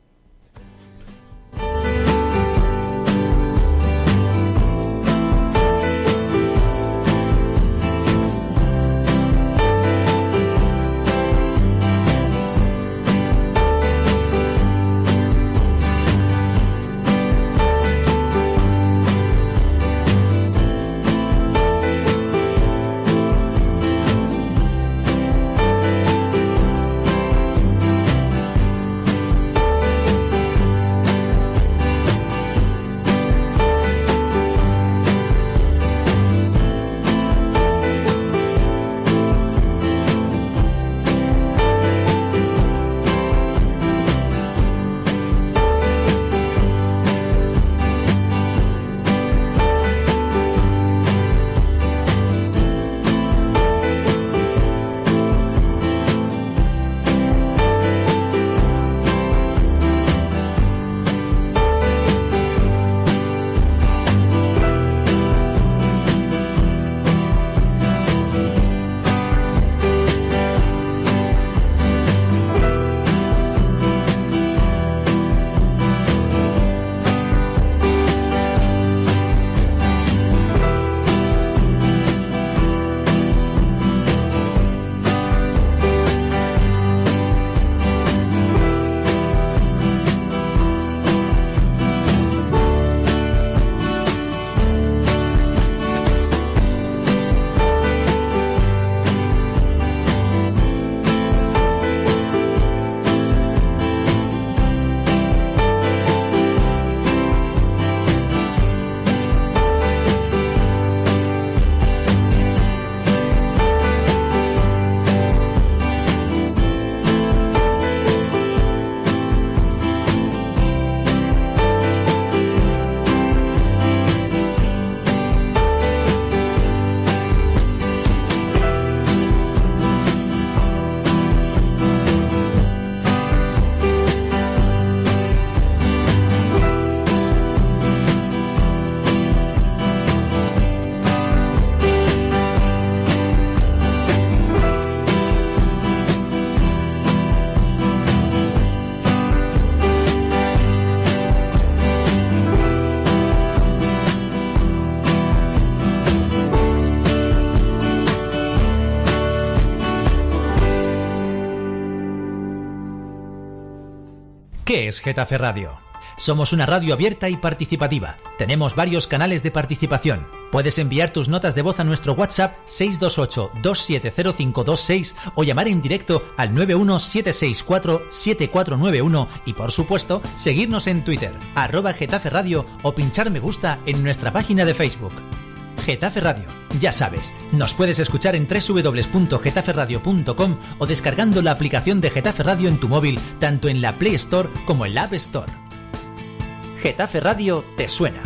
¿Qué es Getafe Radio? Somos una radio abierta y participativa. Tenemos varios canales de participación. Puedes enviar tus notas de voz a nuestro WhatsApp seis dos ocho, dos siete cero cinco dos seis o llamar en directo al nueve uno siete seis cuatro, siete cuatro nueve uno y, por supuesto, seguirnos en Twitter, arroba Getafe Radio, o pinchar me gusta en nuestra página de Facebook. Getafe Radio, ya sabes, nos puedes escuchar en doble u doble u doble u punto getafe radio punto com o descargando la aplicación de Getafe Radio en tu móvil, tanto en la Play Store como en la App Store. Getafe Radio te suena.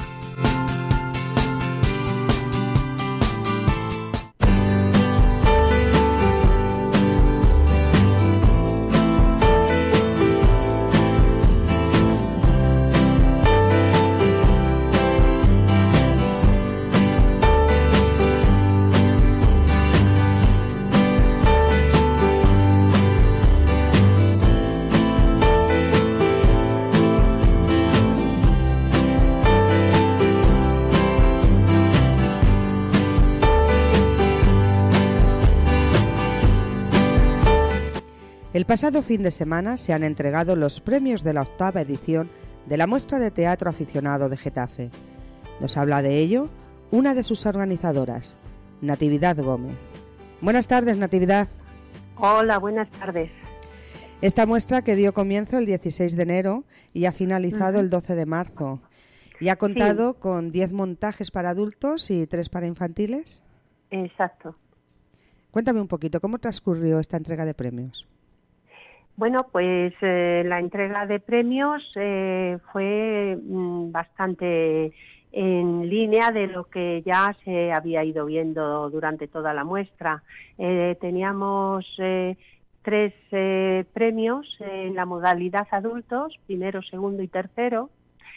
El pasado fin de semana se han entregado los premios de la octava edición de la muestra de teatro aficionado de Getafe. Nos habla de ello una de sus organizadoras, Natividad Gómez. Buenas tardes, Natividad. Hola, buenas tardes. Esta muestra, que dio comienzo el dieciséis de enero y ha finalizado uh-huh. el doce de marzo, y ha contado sí. con diez montajes para adultos y tres para infantiles. Exacto. Cuéntame un poquito, ¿cómo transcurrió esta entrega de premios? Bueno, pues eh, la entrega de premios eh, fue mm, bastante en línea de lo que ya se había ido viendo durante toda la muestra. Eh, teníamos eh, tres eh, premios en la modalidad adultos, primero, segundo y tercero,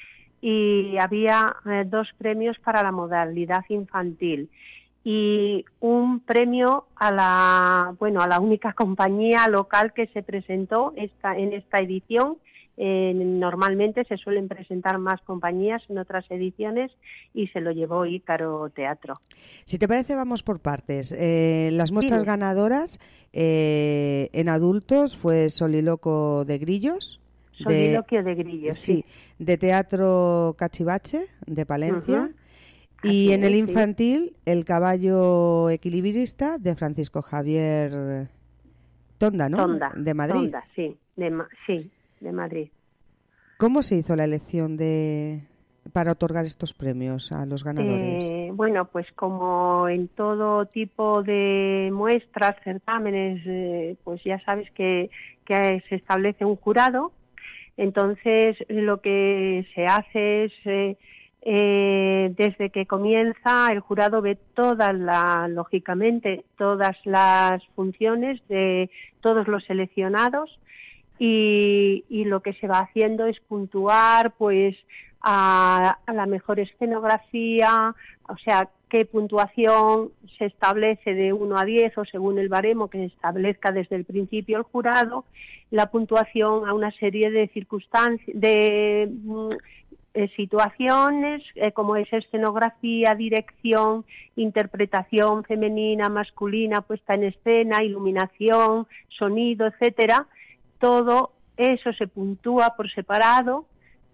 y había eh, dos premios para la modalidad infantil y un premio a la, bueno, a la única compañía local que se presentó esta, en esta edición. Eh, normalmente se suelen presentar más compañías en otras ediciones y se lo llevó Ícaro Teatro. Si te parece, vamos por partes. Eh, las muestras Sí. ganadoras eh, en adultos fue Soliloquio de Grillos. Soliloquio de Grillos, sí. sí. De Teatro Cachivache, de Palencia. Uh-huh. Y Así en el es, infantil, El caballo equilibrista, de Francisco Javier Tonda, ¿no? Tonda, de Madrid. Tonda, sí, de, Ma- sí, de Madrid. ¿Cómo se hizo la elección de para otorgar estos premios a los ganadores? Eh, bueno, pues como en todo tipo de muestras, certámenes, eh, pues ya sabes que, que se establece un jurado. Entonces lo que se hace es, eh, eh, desde que comienza, el jurado ve todas las, lógicamente, todas las funciones de todos los seleccionados y, y lo que se va haciendo es puntuar, pues, a, a la mejor escenografía, o sea, qué puntuación se establece de uno a diez o según el baremo que se establezca desde el principio el jurado, la puntuación a una serie de circunstancias, de mm, eh, situaciones, eh, como es escenografía, dirección, interpretación femenina, masculina, puesta en escena, iluminación, sonido, etcétera. Todo eso se puntúa por separado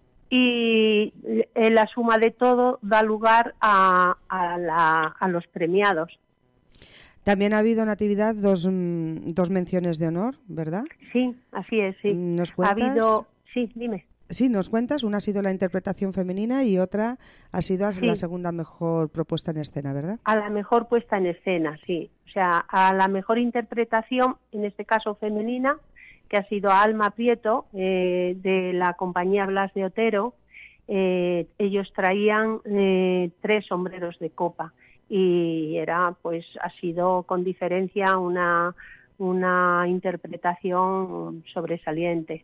y eh, la suma de todo da lugar a, a, la, a los premiados. También ha habido, Natividad, dos, mm, dos menciones de honor, ¿verdad? Sí, así es, sí. ¿Nos Ha cuentas? habido... Sí, dime. Sí, nos cuentas. Una ha sido la interpretación femenina y otra ha sido Sí. la segunda mejor propuesta en escena, ¿verdad? A la mejor puesta en escena, sí. O sea, a la mejor interpretación, en este caso femenina, que ha sido Alma Prieto, eh, de la compañía Blas de Otero. Eh, ellos traían eh, tres sombreros de copa y era, pues, ha sido con diferencia una, una interpretación sobresaliente.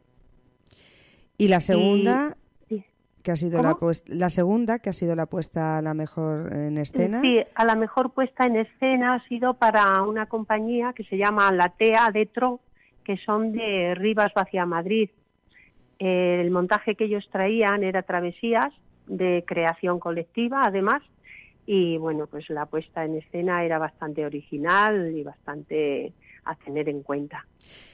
Y la segunda, Y, sí. que ha sido ¿Cómo? la, pues, la segunda, que ha sido la puesta a la mejor en escena. Sí, a la mejor puesta en escena ha sido para una compañía que se llama La Tea de Tro, que son de Rivas hacia Madrid. Eh, el montaje que ellos traían era travesías de creación colectiva, además, y bueno, pues la puesta en escena era bastante original y bastante a tener en cuenta.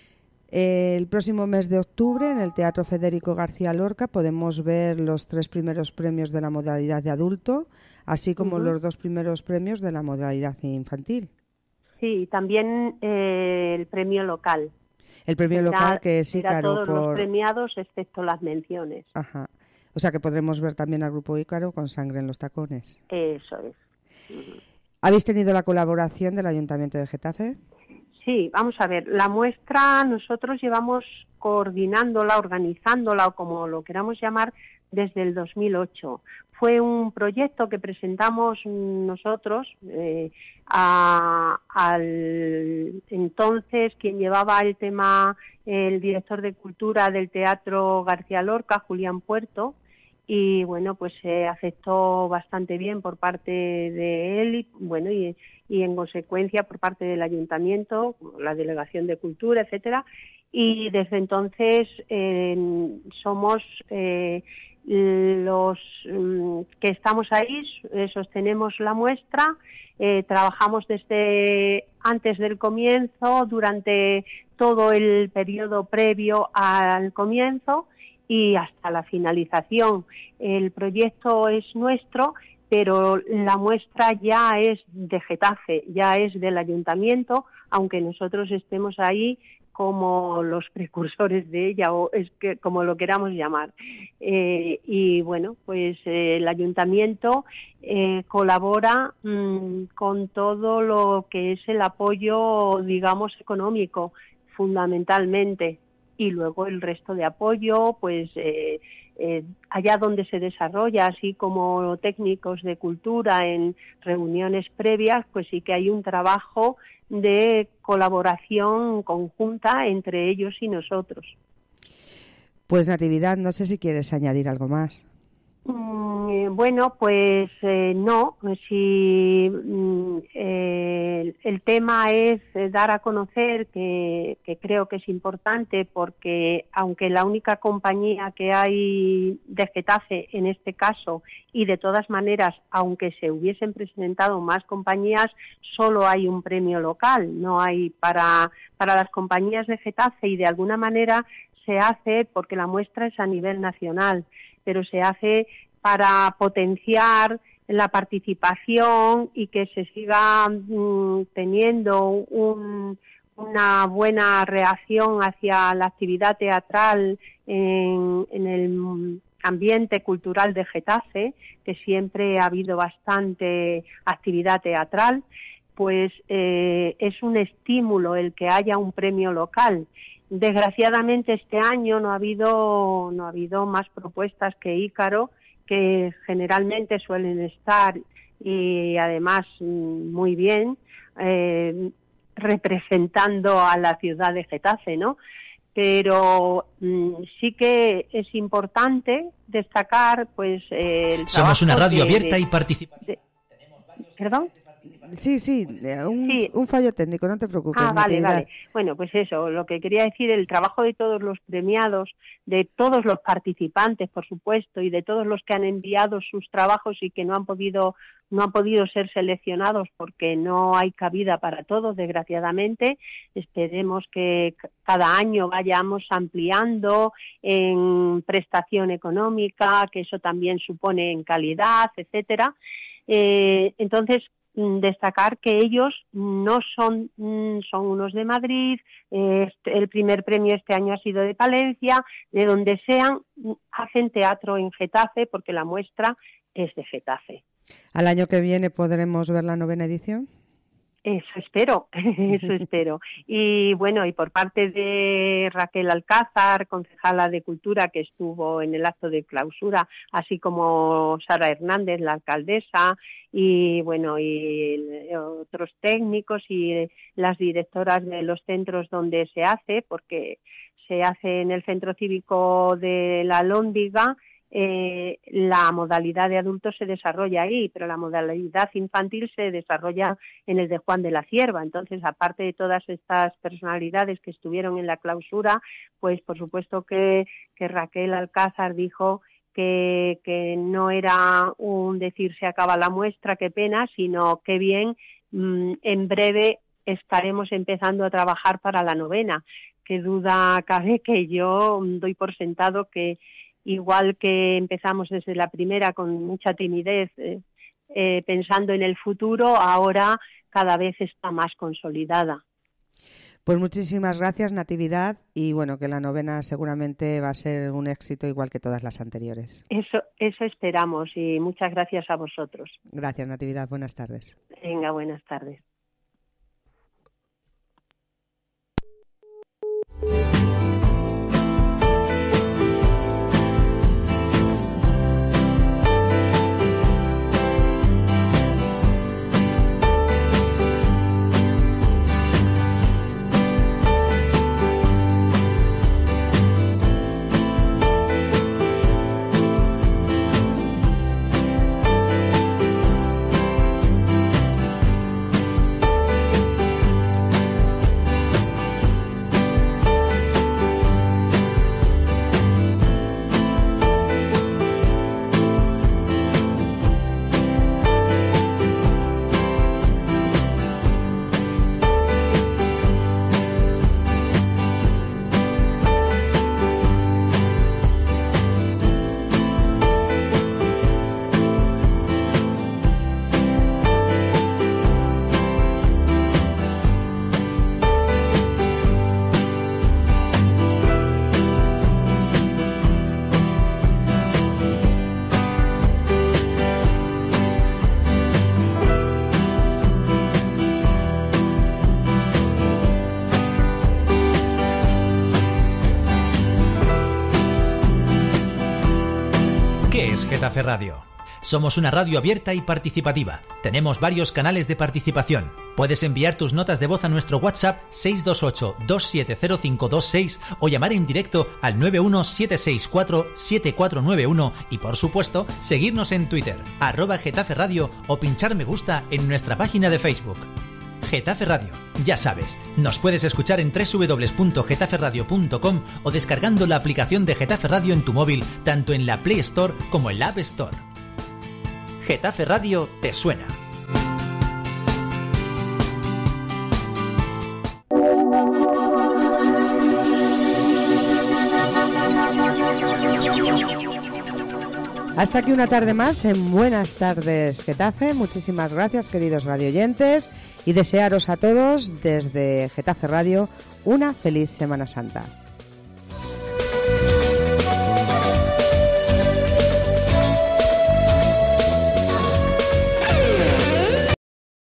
El próximo mes de octubre, en el Teatro Federico García Lorca, podemos ver los tres primeros premios de la modalidad de adulto, así como Uh-huh. los dos primeros premios de la modalidad infantil. Sí, también eh, el premio local. El premio Será- local, que es será Ícaro todos los por... premiados, excepto las menciones. Ajá. O sea que podremos ver también al grupo Ícaro con Sangre en los tacones. Eso es. ¿Habéis tenido la colaboración del Ayuntamiento de Getafe? Sí, vamos a ver, la muestra nosotros llevamos coordinándola, organizándola o como lo queramos llamar desde el dos mil ocho. Fue un proyecto que presentamos nosotros eh, a, al entonces quien llevaba el tema, el director de cultura del Teatro García Lorca, Julián Puerto, y bueno, pues se aceptó bastante bien por parte de él y bueno y, y en consecuencia por parte del ayuntamiento, la delegación de cultura, etcétera, y desde entonces eh, somos eh, los mm, que estamos ahí, eh, sostenemos la muestra, eh, trabajamos desde antes del comienzo, durante todo el periodo previo al comienzo y hasta la finalización. El proyecto es nuestro, pero la muestra ya es de Getafe, ya es del ayuntamiento, aunque nosotros estemos ahí como los precursores de ella, o es que como lo queramos llamar. Eh, y bueno, pues eh, el ayuntamiento eh, colabora mmm, con todo lo que es el apoyo, digamos, económico, fundamentalmente. Y luego el resto de apoyo, pues eh, eh, allá donde se desarrolla, así como técnicos de cultura en reuniones previas, pues sí que hay un trabajo de colaboración conjunta entre ellos y nosotros. Pues Natividad, no sé si quieres añadir algo más. Bueno, pues eh, no, si mm, eh, el tema es dar a conocer, que, que creo que es importante, porque aunque la única compañía que hay de Getafe en este caso, y de todas maneras, aunque se hubiesen presentado más compañías, solo hay un premio local, no hay para, para las compañías de Getafe, y de alguna manera se hace, porque la muestra es a nivel nacional, pero se hace para potenciar la participación y que se siga mm, teniendo un, una buena reacción hacia la actividad teatral en, en el ambiente cultural de Getafe, que siempre ha habido bastante actividad teatral, pues eh, es un estímulo el que haya un premio local. Desgraciadamente este año no ha habido, no ha habido más propuestas que Ícaro, que generalmente suelen estar, y además muy bien, eh, representando a la ciudad de Getafe, ¿no? Pero mm, sí que es importante destacar, pues, eh, el Somos una radio de, abierta de, y participativa. ¿Perdón? Sí, sí, un, sí, un fallo técnico, no te preocupes. Ah, vale, Natividad. vale. Bueno, pues eso, lo que quería decir, el trabajo de todos los premiados, de todos los participantes, por supuesto, y de todos los que han enviado sus trabajos y que no han podido no han podido ser seleccionados porque no hay cabida para todos, desgraciadamente. Esperemos que cada año vayamos ampliando en prestación económica, que eso también supone en calidad, etcétera. Eh, entonces, destacar que ellos no son, son unos de Madrid, eh, el primer premio este año ha sido de Palencia, de donde sean, hacen teatro en Getafe, porque la muestra es de Getafe. ¿Al año que viene podremos ver la novena edición? Eso espero, eso espero. Y bueno, y por parte de Raquel Alcázar, concejala de Cultura, que estuvo en el acto de clausura, así como Sara Hernández, la alcaldesa, y bueno, y otros técnicos y las directoras de los centros donde se hace, porque se hace en el Centro Cívico de la Alhóndiga. Eh, la modalidad de adultos se desarrolla ahí, pero la modalidad infantil se desarrolla en el de Juan de la Cierva. Entonces, aparte de todas estas personalidades que estuvieron en la clausura, pues por supuesto que, que Raquel Alcázar dijo que, que no era un decir se acaba la muestra, qué pena, sino que bien, mmm, en breve estaremos empezando a trabajar para la novena. Qué duda cabe que yo doy por sentado que igual que empezamos desde la primera con mucha timidez, eh, eh, pensando en el futuro, ahora cada vez está más consolidada. Pues muchísimas gracias, Natividad, y bueno, que la novena seguramente va a ser un éxito igual que todas las anteriores. Eso, eso esperamos, y muchas gracias a vosotros. Gracias, Natividad. Buenas tardes. Venga, buenas tardes. ¿Qué es Getafe Radio? Somos una radio abierta y participativa. Tenemos varios canales de participación. Puedes enviar tus notas de voz a nuestro WhatsApp seis dos ocho, dos siete cero cinco dos seis o llamar en directo al nueve uno siete seis cuatro siete cuatro nueve uno y, por supuesto, seguirnos en Twitter, arroba Getafe Radio, o pinchar me gusta en nuestra página de Facebook. Getafe Radio, ya sabes, nos puedes escuchar en doble u doble u doble u punto getafe radio punto com o descargando la aplicación de Getafe Radio en tu móvil, tanto en la Play Store como en la App Store. Getafe Radio te suena. Hasta aquí una tarde más en Buenas Tardes Getafe. Muchísimas gracias, queridos radioyentes, y desearos a todos desde Getafe Radio una feliz Semana Santa.